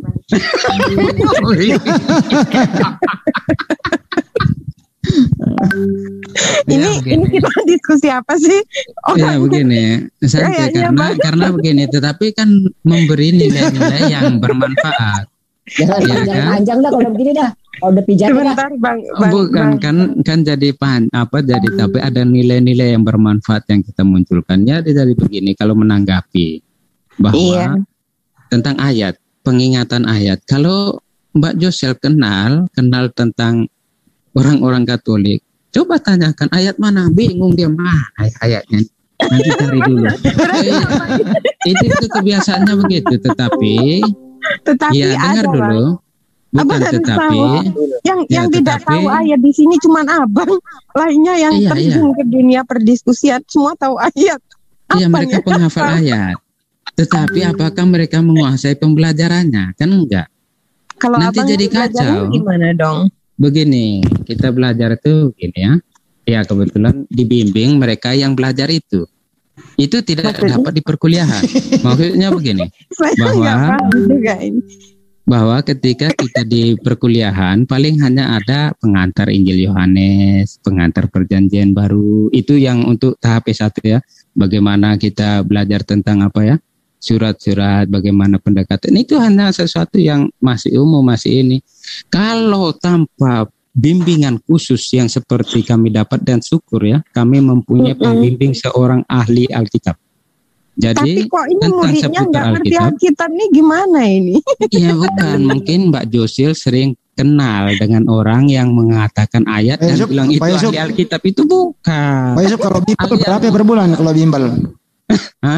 ini Ya, ini begini. kita diskusi apa sih? Oh, Ya begini, santai Kayaknya karena Bang. karena begini, tetapi kan memberi nilai-nilai yang bermanfaat. Jangan Iya panjang kan? panjang dah kalau begini dah. Kalau udah pijat dah. sebentar Bang, Bang, Bukan Bang. kan kan jadi pan apa jadi tapi ada nilai-nilai yang bermanfaat yang kita munculkan. Ya dari begini kalau menanggapi bahwa Iya. tentang ayat, pengingatan ayat. Kalau Mbak Josel kenal kenal tentang orang-orang Katolik, coba tanyakan ayat mana, bingung dia mah ayatnya. Nanti cari dulu. Eh, itu, itu kebiasaannya begitu, tetapi Tetapi ya dengar ada Bang. dulu. Bukan Abang harus tetapi tahu. Yang Ya, yang tidak tetapi- tahu ayat di sini cuman abang, lainnya yang Iya, terjun ke dunia perdiskusian semua tahu ayat. Iya, mereka Apanya? penghafal ayat. Tetapi apakah mereka menguasai pembelajarannya? Kan enggak. Kalau Nanti abang jadi belajarnya kacau. gimana dong? Begini, kita belajar itu gini ya. Ya kebetulan dibimbing mereka yang belajar itu. Itu tidak Maksudnya? dapat di perkuliahan. Maksudnya begini, Saya Bahwa- nggak paham juga ini. bahwa ketika kita di perkuliahan paling hanya ada pengantar Injil Yohanes, pengantar perjanjian baru. Itu yang untuk tahap S satu ya. Bagaimana kita belajar tentang apa ya? Surat-surat, bagaimana pendekatan. Itu hanya sesuatu yang masih umum, masih ini. Kalau tanpa bimbingan khusus yang seperti kami dapat dan syukur ya, kami mempunyai Mm-mm. pembimbing seorang ahli Alkitab. Tapi Jadi kok ini tentang muridnya seputar nggak ngerti Alkitab. Alkitab nih gimana ini? Iya bukan, mungkin Mbak Josil sering kenal dengan orang yang mengatakan ayat Pak dan Yusuf, bilang itu Pak Yusuf. ahli Alkitab. Itu bukan. Pak Yusuf kalau bimbel Alias- berapa per bulan kalau bimbel? Hah?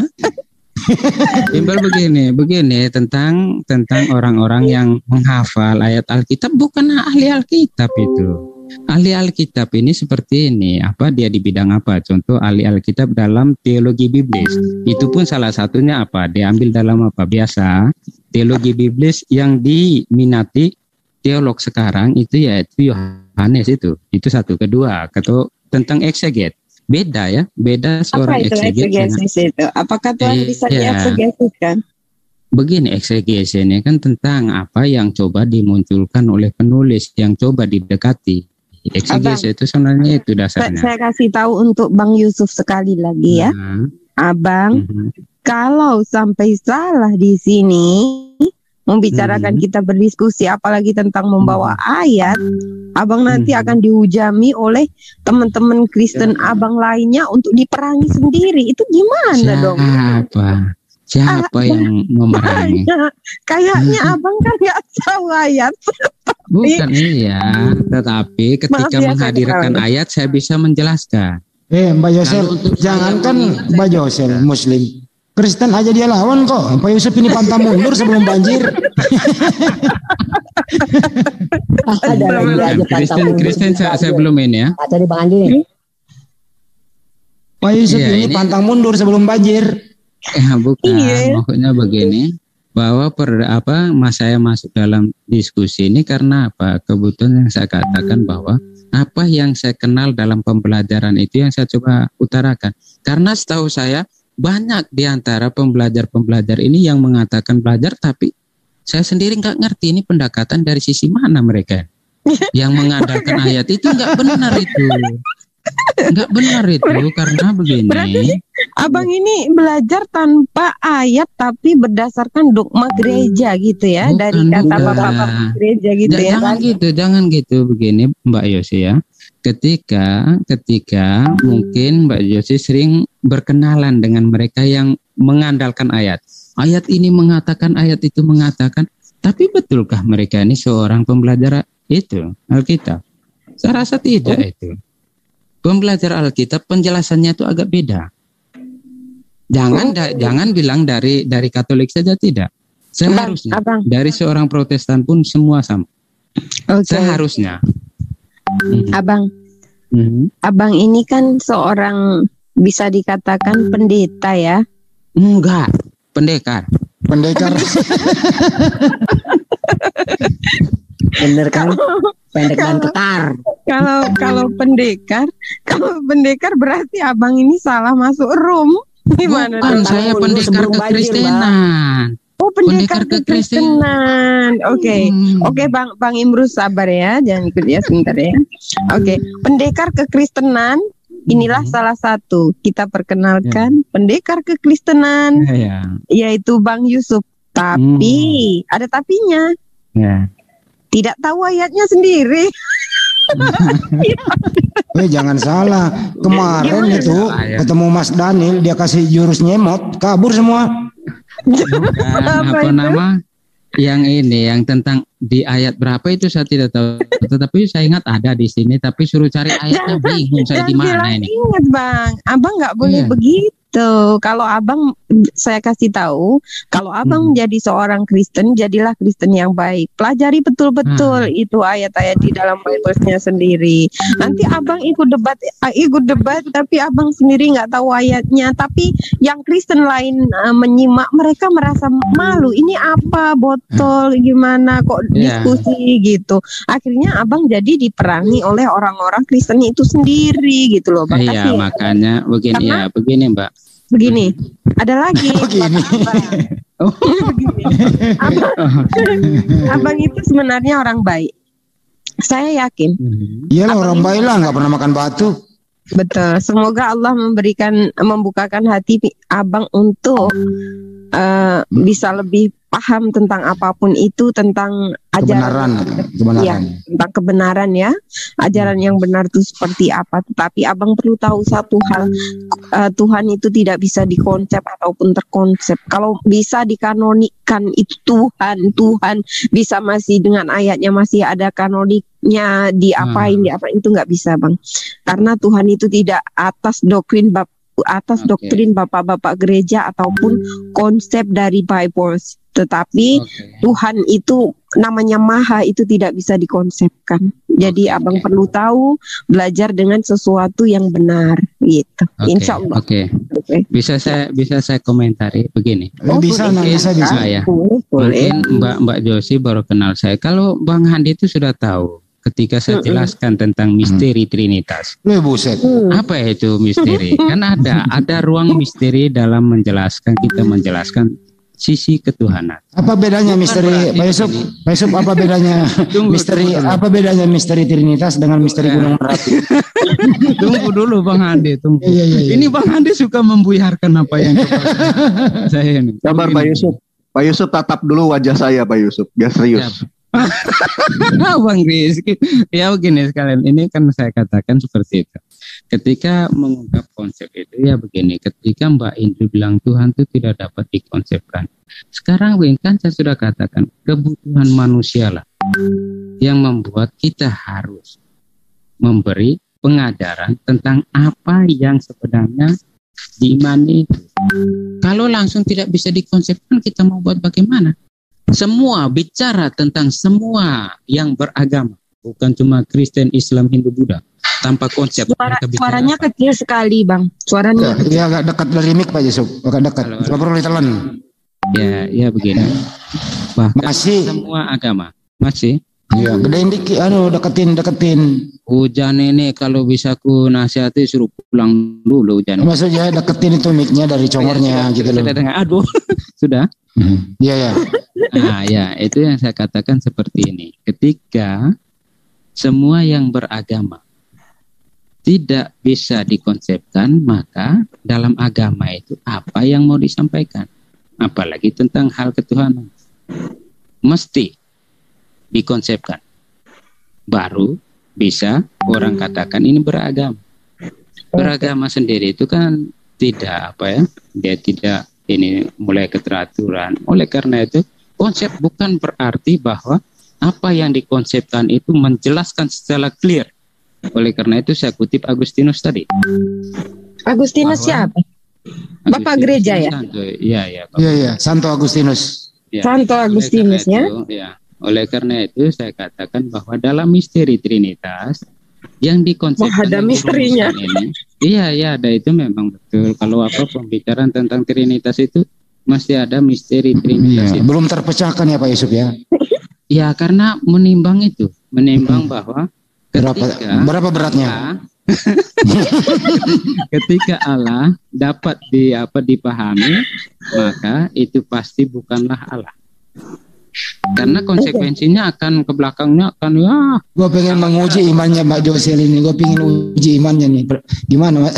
Bimbel begini, begini tentang tentang orang-orang yang menghafal ayat Alkitab, bukan ahli Alkitab itu. Ahli Alkitab ini seperti ini, apa dia di bidang apa? Contoh ahli Alkitab dalam teologi biblis. Itu pun salah satunya apa? Diambil dalam apa? Biasa teologi biblis yang diminati teolog sekarang itu yaitu Yohanes itu. Itu satu. Kedua, atau tentang ekseget. Beda ya, beda Apa seorang itu ekseget dengan eksegesis itu? Apakah Tuhan Eh, bisa ya. dieksegesiskan? begini, eksegesis ini kan tentang apa yang coba dimunculkan oleh penulis, yang coba didekati. Eksegesis itu sebenarnya itu Saya, dasarnya. saya kasih tahu untuk Bang Yusuf sekali lagi ya, Nah, Abang. mhm. Kalau sampai salah di sini membicarakan Hmm. kita berdiskusi apalagi tentang membawa ayat, Abang nanti Hmm. akan dihujami oleh teman-teman Kristen Abang lainnya untuk diperangi sendiri. Itu gimana dong? Siapa? Siapa yang memerangi? Kayaknya, kayaknya Abang kan nggak tahu ayat. Bukan iya, tetapi Maaf ketika ya, saya menhadirkan ketawa. ayat saya bisa menjelaskan. Eh Mbak Yosel, Kalau untuk jangankan saya- Mbak Yosel Muslim, Kristen aja dia lawan kok. Pak Yusuf ini pantang mundur sebelum banjir. Ada lagi Bukan, aja pantang Kristen, mundur. Kristen saya, saya belum ini ya. Kata di Bang Andi nih. Pak Yusuf Iya, ini ini- pantang mundur sebelum banjir. Eh, bukan, Iya. maksudnya begini, bahwa per apa mas saya masuk dalam diskusi ini karena apa? Kebetulan yang saya katakan bahwa apa yang saya kenal dalam pembelajaran itu yang saya coba utarakan. Karena setahu saya banyak di antara pembelajar-pembelajar ini yang mengatakan belajar, tapi saya sendiri nggak ngerti ini pendekatan dari sisi mana mereka yang mengandalkan ayat itu nggak benar itu. Nggak benar itu karena begini. Berarti Abang ini belajar tanpa ayat tapi berdasarkan dogma gereja gitu ya, Bukan, dari kata bukan. bapak-bapak gereja gitu Ja- ya. jangan gitu, jangan gitu begini Mbak Yosi ya. Ketika ketika mungkin Mbak Yosi sering berkenalan dengan mereka yang mengandalkan ayat. Ayat ini mengatakan, ayat itu mengatakan. Tapi betulkah mereka ini seorang pembelajar itu Alkitab? Saya rasa tidak itu. Pembelajar Alkitab penjelasannya itu agak beda. Jangan da- jangan bilang dari dari Katolik saja tidak. Abang, Seharusnya abang. dari seorang Protestan pun semua sama. Oke. Seharusnya. Mhm. Abang, Mhm. abang ini kan seorang bisa dikatakan pendeta ya. Enggak, pendekar. Pendekar. Bener kan? Pendek dan ketar. Kalau kalau pendekar, kalau pendekar berarti abang ini salah masuk room. Gimana Bukan, dong? saya Dulu pendekar sebelum banjir, kekristenan. Oh, pendekar, Pendekar kekristenan. Oke. Hmm. Oke, Bang Bang Imrus sabar ya, jangan ikut ya sebentar ya. Oke, pendekar kekristenan inilah Hmm. salah satu. Kita perkenalkan pendekar kekristenan Ya, yaitu Bang Yusuf. Tapi ada tapinya. ya. Tidak tahu ayatnya sendiri. Eh jangan salah. Kemarin Gimana? itu ketemu Mas Daniel, dia kasih jurus nyemot, kabur semua. Bukan, Apa apa itu? nama yang ini yang tentang di ayat berapa itu saya tidak tahu, tetapi saya ingat ada di sini, tapi suruh cari ayatnya bingung saya Jangan di mana bilang ini. ingat Bang, Abang nggak boleh Iya. begitu. Kalau Abang, saya kasih tahu, kalau Abang Hmm. menjadi seorang Kristen, jadilah Kristen yang baik. Pelajari betul-betul itu ayat-ayat di dalam Bible-nya sendiri. Nanti Abang ikut debat, eh, ikut debat, tapi Abang sendiri nggak tahu ayatnya. Tapi yang Kristen lain eh, menyimak, mereka merasa malu. Ini apa botol, gimana kok Iya. diskusi gitu. Akhirnya Abang jadi diperangi oleh orang-orang Kristen itu sendiri gitu loh, Bang. Iya, Kasihan. makanya begini Karena- ya, begini Mbak. Begini, ada lagi. Begini. Abang. Begini. Abang, Abang itu sebenarnya orang baik. Saya yakin. Iyalah orang baik lah, nggak pernah makan batu. Betul. Semoga Allah memberikan membukakan hati Abang untuk eh, bisa lebih paham tentang apapun itu, tentang Kebenaran, ajaran. kebenaran. Ya, tentang kebenaran ya. Ajaran yang benar itu seperti apa. Tetapi Abang perlu tahu satu hal, eh, Tuhan itu tidak bisa dikonsep ataupun terkonsep. Kalau bisa dikanonikan itu Tuhan, Tuhan bisa masih dengan ayatnya masih ada kanoniknya, diapain, Hmm. diapain itu nggak bisa Bang. Karena Tuhan itu tidak atas doktrin bab atas Oke. doktrin bapak-bapak gereja ataupun konsep dari Bible. Tetapi Oke. Tuhan itu namanya maha, itu tidak bisa dikonsepkan. Jadi Oke, Abang oke. perlu tahu, belajar dengan sesuatu yang benar gitu. Oke, Insya Allah. Oke, Oke. bisa saya bisa saya komentari begini. Eh, bisa, nah, boleh, bisa, bisa. Ah, ya. Boleh, boleh. Mungkin Mbak Mbak Josi baru kenal saya. Kalau Bang Handi itu sudah tahu ketika saya Mm-mm. jelaskan tentang misteri Trinitas. Weh buset. Hmm. Apa itu misteri? Kan ada ada ruang misteri dalam menjelaskan, kita menjelaskan sisi ketuhanan. Apa bedanya misteri berarti Pak Yusuf? begini. Pak Yusuf, apa bedanya Tunggu, misteri tunggu dulu. apa bedanya misteri Trinitas dengan misteri Ya. Gunung Merapi? Tunggu dulu Bang Handi, tunggu. Iya, iya, iya. Ini Bang Handi suka membuyarkan apa yang kepala saya ini. Sabar Pak Begini. Yusuf. Pak Yusuf tatap dulu wajah saya Pak Yusuf, biar serius. Bang Rizky, ya begini sekalian, ini kan saya katakan seperti itu. Ketika mengungkap konsep itu ya begini, ketika Mbak Indri bilang Tuhan itu tidak dapat dikonsepkan. Sekarang kan saya sudah katakan kebutuhan manusia lah yang membuat kita harus memberi pengajaran tentang apa yang sebenarnya diimani. Kalau langsung tidak bisa dikonsepkan, kita mau buat bagaimana? Semua bicara tentang semua yang beragama, bukan cuma Kristen, Islam, Hindu, Buddha. Tanpa konsep. Suara, mereka bicara suaranya apa? kecil sekali Bang. Suaranya. Ya agak dekat dari mic Pak Yusuf, agak dekat. Halo, halo. Nggak perlu ditelan. Ya, ya begini. Bahkan Masih. semua agama masih. Iya, gedein dikit, aduh deketin, deketin. Hujan ini kalau bisa ku nasihati suruh pulang dulu hujan. Maksudnya deketin itu mic-nya dari congornya gitu loh. Sudah dengar? Aduh, sudah. Iya ya. Nah, ya itu yang saya katakan seperti ini. Ketika semua yang beragama tidak bisa dikonsepkan, maka dalam agama itu apa yang mau disampaikan? Apalagi tentang hal ketuhanan. Mesti dikonsepkan. Baru bisa orang katakan ini beragama. Beragama sendiri itu kan tidak apa ya? Dia tidak ini mulai keteraturan. Oleh karena itu, konsep bukan berarti bahwa apa yang dikonsepkan itu menjelaskan secara clear. Oleh karena itu saya kutip Agustinus tadi. Agustinus Bahwa- siapa? Bapak Agustinus gereja ya? Santo. Iya, iya. Bapak. Iya ya, Santo Agustinus. Ya. Santo Oleh Agustinus karena ya. itu, ya. Oleh karena itu saya katakan bahwa dalam misteri Trinitas yang dikonsepkan Wah, ada dan misterinya. dirumuskan ini, iya ya ada itu memang betul. Kalau apa pembicaraan tentang Trinitas itu masih ada misteri Trinitas Iya, itu. belum terpecahkan ya Pak Yusuf ya. Ya karena menimbang itu, menimbang bahwa Berapa ketika berapa beratnya? kita Ketika Allah dapat di apa dipahami, maka itu pasti bukanlah Allah. Karena konsekuensinya akan ke belakangnya akan ya. Gue pengen menguji imannya Mbak Josel ini. Gue pengen uji imannya nih. Gimana, Mbak?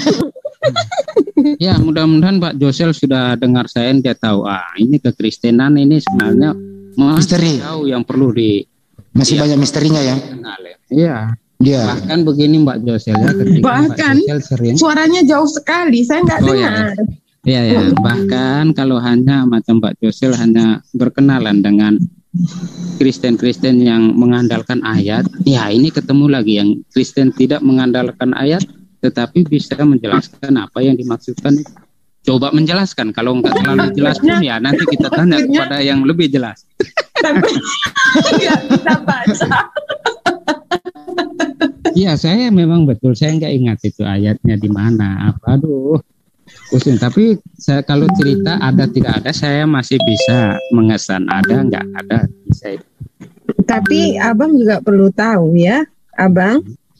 Ya, mudah-mudahan Mbak Josel sudah dengar saya, dia tahu. Ah, ini kekristenan ini sebenarnya misteri. Tahu yang perlu di. Masih ya, banyak misterinya ya. Iya. Iya. Bahkan begini Mbak Josel ya. Bahkan Mbak Josel sering, suaranya jauh sekali. Saya nggak oh, dengar. Ya. Iya ya, bahkan kalau hanya macam Mbak Josel hanya berkenalan dengan Kristen-Kristen yang mengandalkan ayat, ya ini ketemu lagi yang Kristen tidak mengandalkan ayat, tetapi bisa menjelaskan apa yang dimaksudkan. Coba menjelaskan, kalau nggak terlalu jelas pun ya nanti kita tanya kepada yang lebih jelas. Tapi nggak bisa baca. Iya, saya memang betul, saya nggak ingat itu ayatnya di mana. Apa, aduh. Usin, tapi saya kalau cerita ada tidak ada saya masih bisa mengesan, ada nggak ada bisa. Tapi abang juga perlu tahu ya, abang,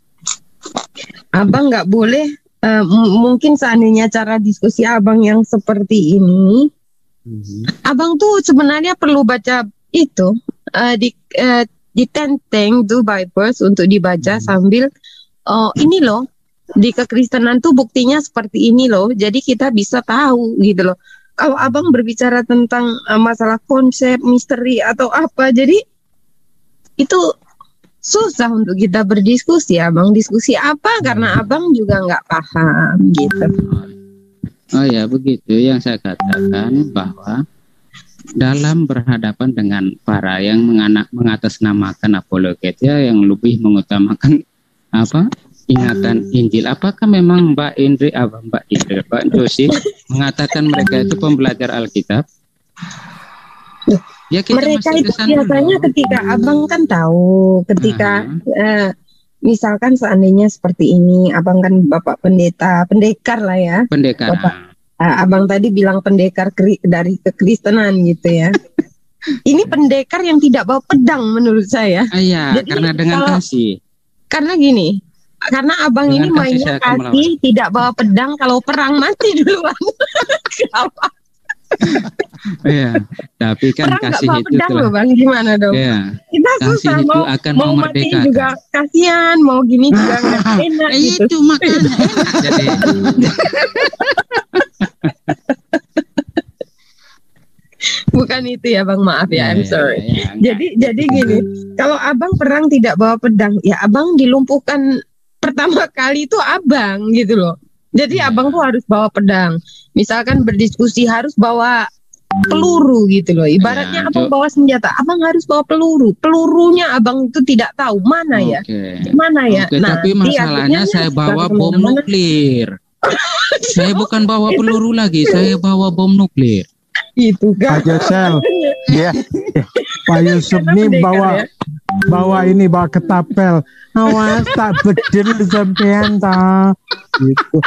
abang nggak boleh uh, m- mungkin seandainya cara diskusi abang yang seperti ini, hmm. abang tuh sebenarnya perlu baca itu uh, di uh, ditenteng tuh Bible untuk dibaca hmm. sambil oh ini loh. Di kekristenan tuh buktinya seperti ini loh. Jadi kita bisa tahu gitu loh. Kalau abang berbicara tentang uh, masalah konsep, misteri atau apa, jadi itu susah untuk kita berdiskusi. Abang diskusi apa? Karena abang juga nggak paham gitu. Oh ya begitu yang saya katakan, bahwa dalam berhadapan dengan para yang menganak, mengatasnamakan apologet ya, yang lebih mengutamakan apa? Ingatan Injil. Apakah memang Mbak Indri, apa Mbak Indri, Mbak Josi mengatakan mereka itu pembelajar Alkitab? Ya, kita mereka itu biasanya dulu. Ketika abang kan tahu, ketika uh, misalkan seandainya seperti ini, abang kan bapak pendeta, pendekar lah ya. Pendekar. Bapak, uh, abang tadi bilang pendekar kri, dari kekristenan gitu ya. Ini pendekar yang tidak bawa pedang menurut saya. Ah, iya, jadi, karena dengan kalau, kasih. Karena gini. Karena abang dengan ini mainnya kasih, kasih tidak bawa pedang, kalau perang mati duluan. Iya, tapi kan perang kasih itu pedang loh bang, gimana dong? Ya, kita susah mau akan mau mati juga kasihan, mau gini juga nggak enak eh, gitu. Itu makanya enak jadi. Bukan itu ya bang, maaf ya, I'm sorry. Ya, ya, jadi jadi gini, kalau abang perang tidak bawa pedang, ya abang dilumpuhkan pertama kali itu abang gitu loh. Jadi ya. Abang tuh harus bawa pedang. Misalkan berdiskusi harus bawa peluru gitu loh. Ibaratnya ya, abang bawa senjata, abang harus bawa peluru. Pelurunya abang itu tidak tahu mana ya, okay. mana ya. Okay, nah, tapi masalahnya saya bawa bom nuklir. Saya bukan bawa peluru lagi, saya bawa bom nuklir. Itu kan. Pak Josel, ya, Pak Yusuf nih bawa ya? bawa ini bawa ketapel. Awas tak bedil sampean ta. Gitu.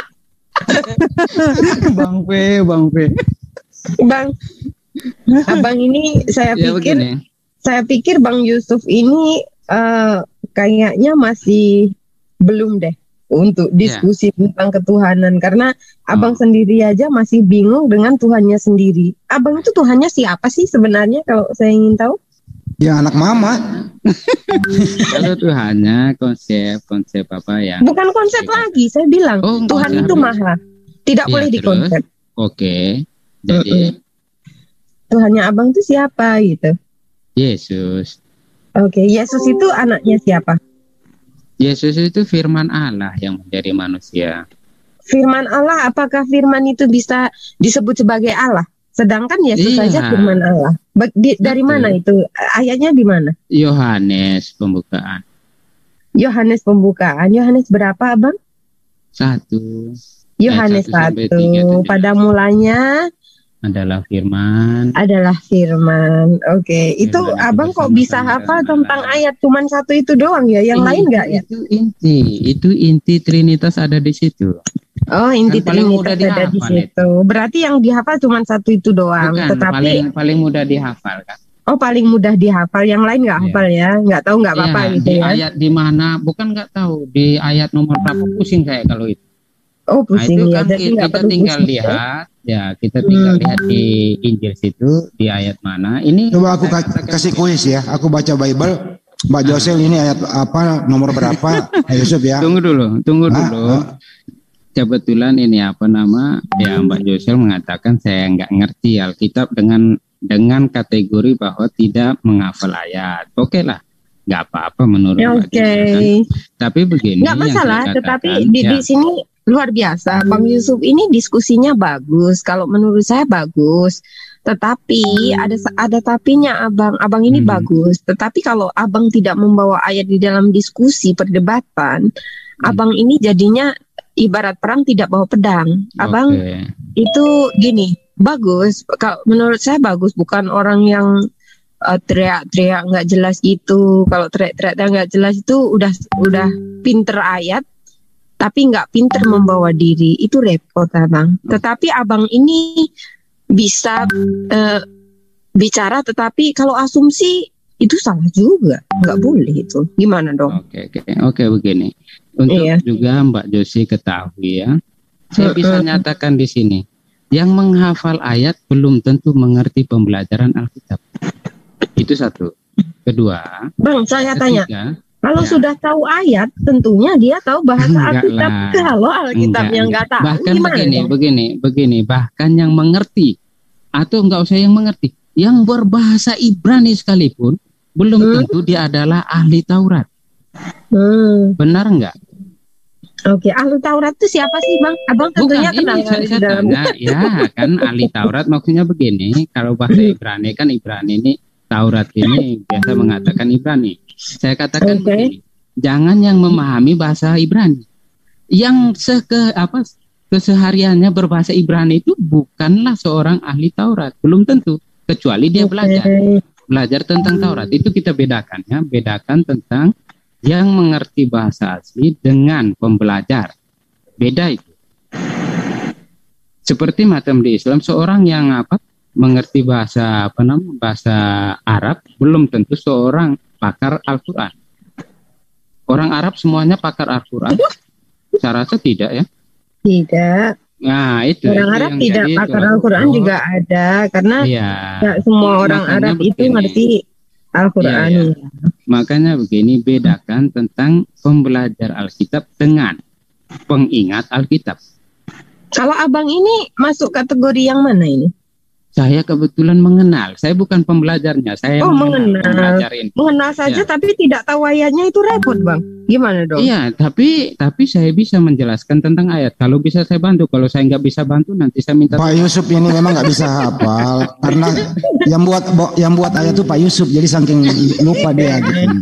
Bang P, Bang P. Bang, abang ini saya ya, pikir, begini. saya pikir Bang Yusuf ini uh, kayaknya masih belum deh untuk diskusi ya. Tentang ketuhanan, karena abang oh. sendiri aja masih bingung dengan Tuhannya sendiri. Abang itu Tuhannya siapa sih sebenarnya kalau saya ingin tahu? Ya anak mama. Kalau Tuhannya konsep konsep apa ya? Bukan konsep ya. Lagi, saya bilang oh, Tuhan itu maha, tidak ya, boleh dikonsep. Oke, okay. Jadi uh-uh. Tuhannya abang itu siapa gitu? Yesus. Oke, okay. Yesus itu anaknya siapa? Yesus itu firman Allah yang menjadi manusia. Firman Allah, apakah firman itu bisa disebut sebagai Allah? Sedangkan Yesus iya. saja firman Allah. Di, dari mana itu? Ayatnya di mana? Yohanes pembukaan. Yohanes pembukaan. Yohanes berapa, Abang? Satu. Yohanes satu. Pada mulanya adalah firman. Adalah firman. Oke, okay. Itu firman Abang kok bisa hafal tentang Allah. Ayat cuman satu itu doang ya? Yang itu, lain enggak ya? Itu inti. Itu inti Trinitas ada di situ. Oh, inti kan Trinitas ada di situ. Itu. Berarti yang dihafal cuma satu itu doang. Bukan, tetapi paling paling mudah dihafal kan. Oh, paling mudah dihafal, yang lain nggak Iya. hafal ya, nggak tahu nggak apa-apa Iya, gitu di ya. ayat di mana, bukan nggak tahu, di ayat nomor berapa pusing saya kalau itu. Oh, Nah, pusing itu ya, kan jadi kita, nggak kita perlu tinggal pusing. lihat, ya kita tinggal Hmm. lihat di Injil situ, di ayat mana. Ini Coba aku saya ka- katakan kasih begini. kuis ya. Aku baca Bible. Mbak Josel ini ayat apa, nomor berapa? Pak Yusuf ya. Tunggu dulu, tunggu Ah, dulu. ah. Kebetulan ini apa nama, ya Mbak Josel mengatakan saya nggak ngerti Alkitab dengan dengan kategori bahwa tidak menghafal ayat. Oke lah, nggak apa-apa menurut Ya, Mbak Oke, Josel kan. Tapi begini nggak yang masalah. saya Tetapi katakan, di ya, di sini luar biasa, Bang Yusuf ini diskusinya bagus. Kalau menurut saya bagus. Tetapi ada ada tapinya, abang. Abang ini Hmm. bagus. Tetapi kalau abang tidak membawa ayat di dalam diskusi perdebatan, Hmm. abang ini jadinya ibarat perang tidak bawa pedang. Abang oke. itu gini, bagus. Kalau menurut saya bagus, bukan orang yang uh, teriak-teriak nggak jelas itu. Kalau teriak-teriak nggak jelas itu udah udah pinter ayat, tapi nggak pinter membawa diri. Itu repot, abang. Tetapi abang ini bisa uh, bicara, tetapi kalau asumsi itu salah juga, nggak boleh itu. Gimana dong? Oke, oke, oke begini. Untuk Iya. juga Mbak Josi ketahui ya, saya bisa Mm-mm. nyatakan di sini, yang menghafal ayat belum tentu mengerti pembelajaran Alkitab. Itu satu. Kedua, Bang, saya tanya, ketiga, kalau ya. sudah tahu ayat, tentunya dia tahu bahasa Enggak Alkitab. lah. Kalau Alkitabnya Enggak, nggak tahu, bahkan gimana begini, dong? begini, begini, bahkan yang mengerti atau enggak usah yang mengerti, yang berbahasa Ibrani sekalipun belum Hmm. tentu dia adalah ahli Taurat. Hmm. Benar enggak? Oke, ahli Taurat itu siapa sih, Bang? Abang tentunya Bukan, kenal ini saya, kali di saya dalam. tanya, ya kan ahli Taurat maksudnya begini, kalau bahasa Ibrani kan Ibrani ini, Taurat ini biasa mengatakan Ibrani. Saya katakan Oke. begini, jangan yang memahami bahasa Ibrani. Yang seke, apa, kesehariannya berbahasa Ibrani itu bukanlah seorang ahli Taurat, belum tentu, kecuali dia Oke. belajar. Belajar tentang Taurat, itu kita bedakan ya, bedakan tentang yang mengerti bahasa asli dengan pembelajar. Beda itu. Seperti macam di Islam, seorang yang apa mengerti bahasa apa namanya bahasa Arab belum tentu seorang pakar Al-Quran. Orang Arab semuanya pakar Al-Quran? Saya rasa tidak ya. Tidak. Nah itu. Orang itu Arab yang tidak jadi pakar itu. Al-Quran Oh, juga ada, karena iya. nggak semua orang Makanya Arab itu begini. ngerti Al-Quran. Iya, iya. Makanya begini, bedakan tentang pembelajar Alkitab dengan pengingat Alkitab. Kalau abang ini masuk kategori yang mana ini? Saya kebetulan mengenal, saya bukan pembelajarnya, saya Oh, mengenal, mengenal. pembelajar ini. Mengenal saja Ya. tapi tidak tahu ayatnya, itu repot, Bang. Gimana dong? Iya, tapi tapi saya bisa menjelaskan tentang ayat. Kalau bisa saya bantu, kalau saya nggak bisa bantu nanti saya minta. Pak Yusuf ini memang nggak bisa hafal karena yang buat yang buat ayat itu Pak Yusuf, jadi saking lupa dia gitu.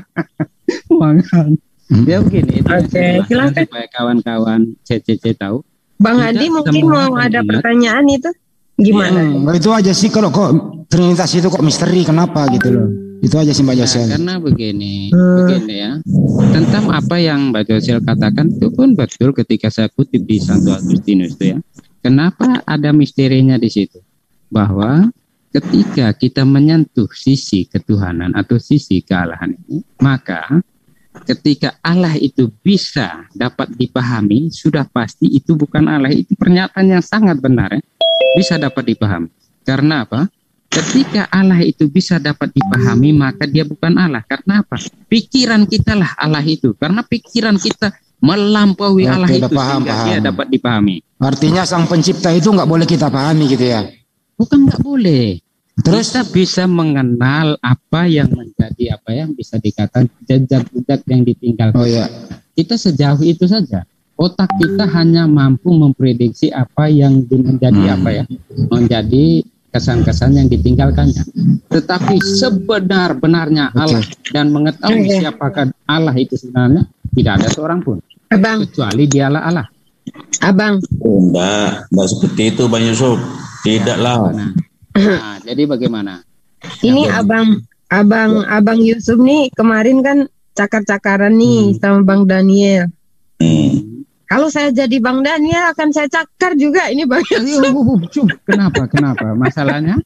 Mangan. Ya begini, itu yang Oke, saya jelaskan silakan. supaya kawan-kawan C C C tahu. Bang Tidak Hadi mungkin semua mau ada pengingat. pertanyaan itu? Gimana? Hmm, itu aja sih kalau kok Trinitas itu kok misteri kenapa gitu loh. Itu aja sih Mbak Ya, Josel. karena begini, Hmm. begini ya. Tentang apa yang Mbak Josel katakan itu pun betul ketika saya kutip di Santo Agustinus itu ya. Kenapa ada misterinya di situ? Bahwa ketika kita menyentuh sisi ketuhanan atau sisi kealahan ini, maka ketika Allah itu bisa dapat dipahami, sudah pasti itu bukan Allah. Itu pernyataan yang sangat benar ya. Bisa dapat dipahami. Karena apa? Ketika Allah itu bisa dapat dipahami, maka dia bukan Allah. Karena apa? Pikiran kita lah Allah itu. Karena pikiran kita melampaui Oke, Allah udah itu paham, sehingga paham. dia dapat dipahami. Artinya sang pencipta itu nggak boleh kita pahami gitu ya. Bukan nggak boleh. Terus Kita bisa mengenal apa yang menjadi apa yang bisa dikatakan jejak-jejak yang ditinggalkan. oh ya, Kita sejauh itu saja. Otak kita hanya mampu memprediksi apa yang di- menjadi Hmm. apa ya, menjadi kesan-kesan yang ditinggalkannya. Tetapi sebenar-benarnya Allah dan mengetahui Oke. siapakah Allah itu sebenarnya tidak ada seorang pun Abang, kecuali dialah Allah. abang. Oh, enggak, enggak seperti itu Bang Yusuf. Tidaklah. Nah, nah, jadi bagaimana? Ini abang, abang, abang Yusuf nih kemarin kan cakar-cakaran nih Hmm. sama Bang Daniel. Hmm. Kalau saya jadi Bang Daniel akan saya cakar juga ini Bang Yusuf. Ayo, Kenapa? Kenapa? Masalahnya?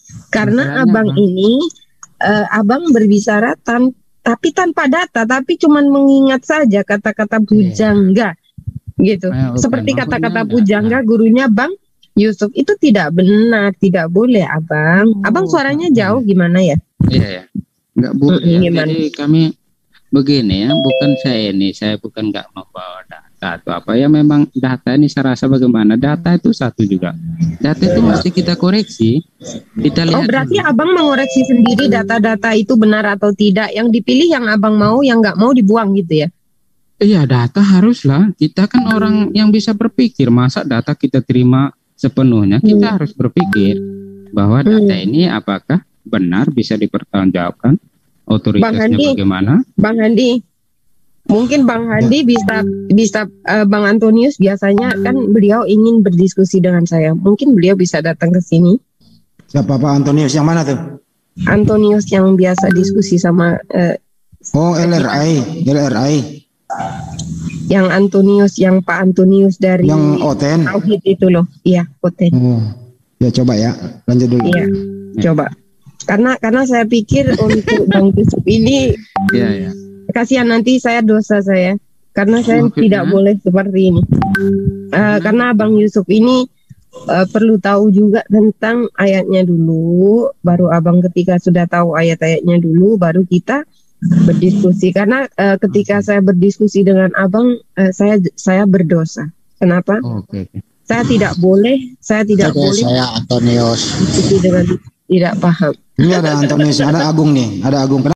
Karena Masalahnya abang apa? ini, uh, abang berbicara tan tapi tanpa data, tapi cuman mengingat saja kata-kata pujangga, gitu. Eh, bukan. Seperti Maksudnya kata-kata enggak. pujangga gurunya Bang Yusuf itu tidak benar, tidak boleh abang. Abang suaranya jauh gimana ya? Iya ya. Enggak boleh. Mm, Ya. gimana? Jadi kami begini ya, bukan saya ini, saya bukan enggak membawa data atau apa ya, memang data ini saya rasa bagaimana, data itu satu juga. Data itu mesti kita koreksi. Kita lihat. Oh, berarti dulu. abang mengoreksi sendiri data-data itu benar atau tidak. Yang dipilih yang abang mau, yang nggak mau dibuang gitu ya? Iya, data haruslah. Kita kan orang yang bisa berpikir. Masa data kita terima sepenuhnya? Kita Hmm. harus berpikir bahwa data ini apakah benar bisa dipertanggungjawabkan, Bang otoritasnya Handi. bagaimana. Bang Handi, mungkin Bang Handi bisa bisa eh, Bang Antonius biasanya kan beliau ingin berdiskusi dengan saya. Mungkin beliau bisa datang ke sini. Siapa Pak Antonius yang mana tuh? Antonius yang biasa diskusi sama eh, Oh L R I, L R I yang Antonius, yang Pak Antonius dari yang Oten. Tauhid itu loh. Iya, Oten. Oh, ya coba ya, lanjut dulu. Iya, coba. Karena karena saya pikir untuk Bang Yusuf ini Iya, ya. kasihan nanti saya dosa saya karena saya Maksudnya? tidak boleh seperti ini. Eh, karena Bang Yusuf ini eh, perlu tahu juga tentang ayatnya dulu, baru abang ketika sudah tahu ayat-ayatnya dulu, baru kita berdiskusi. Karena eh, ketika saya berdiskusi dengan abang, eh, saya saya berdosa. Kenapa? Oh, oke, oke. Saya tidak boleh, saya tidak Oke, boleh saya Antonius. diskusi dengan tidak paham. Ini ada Antonius, ada Agung nih, ada Agung.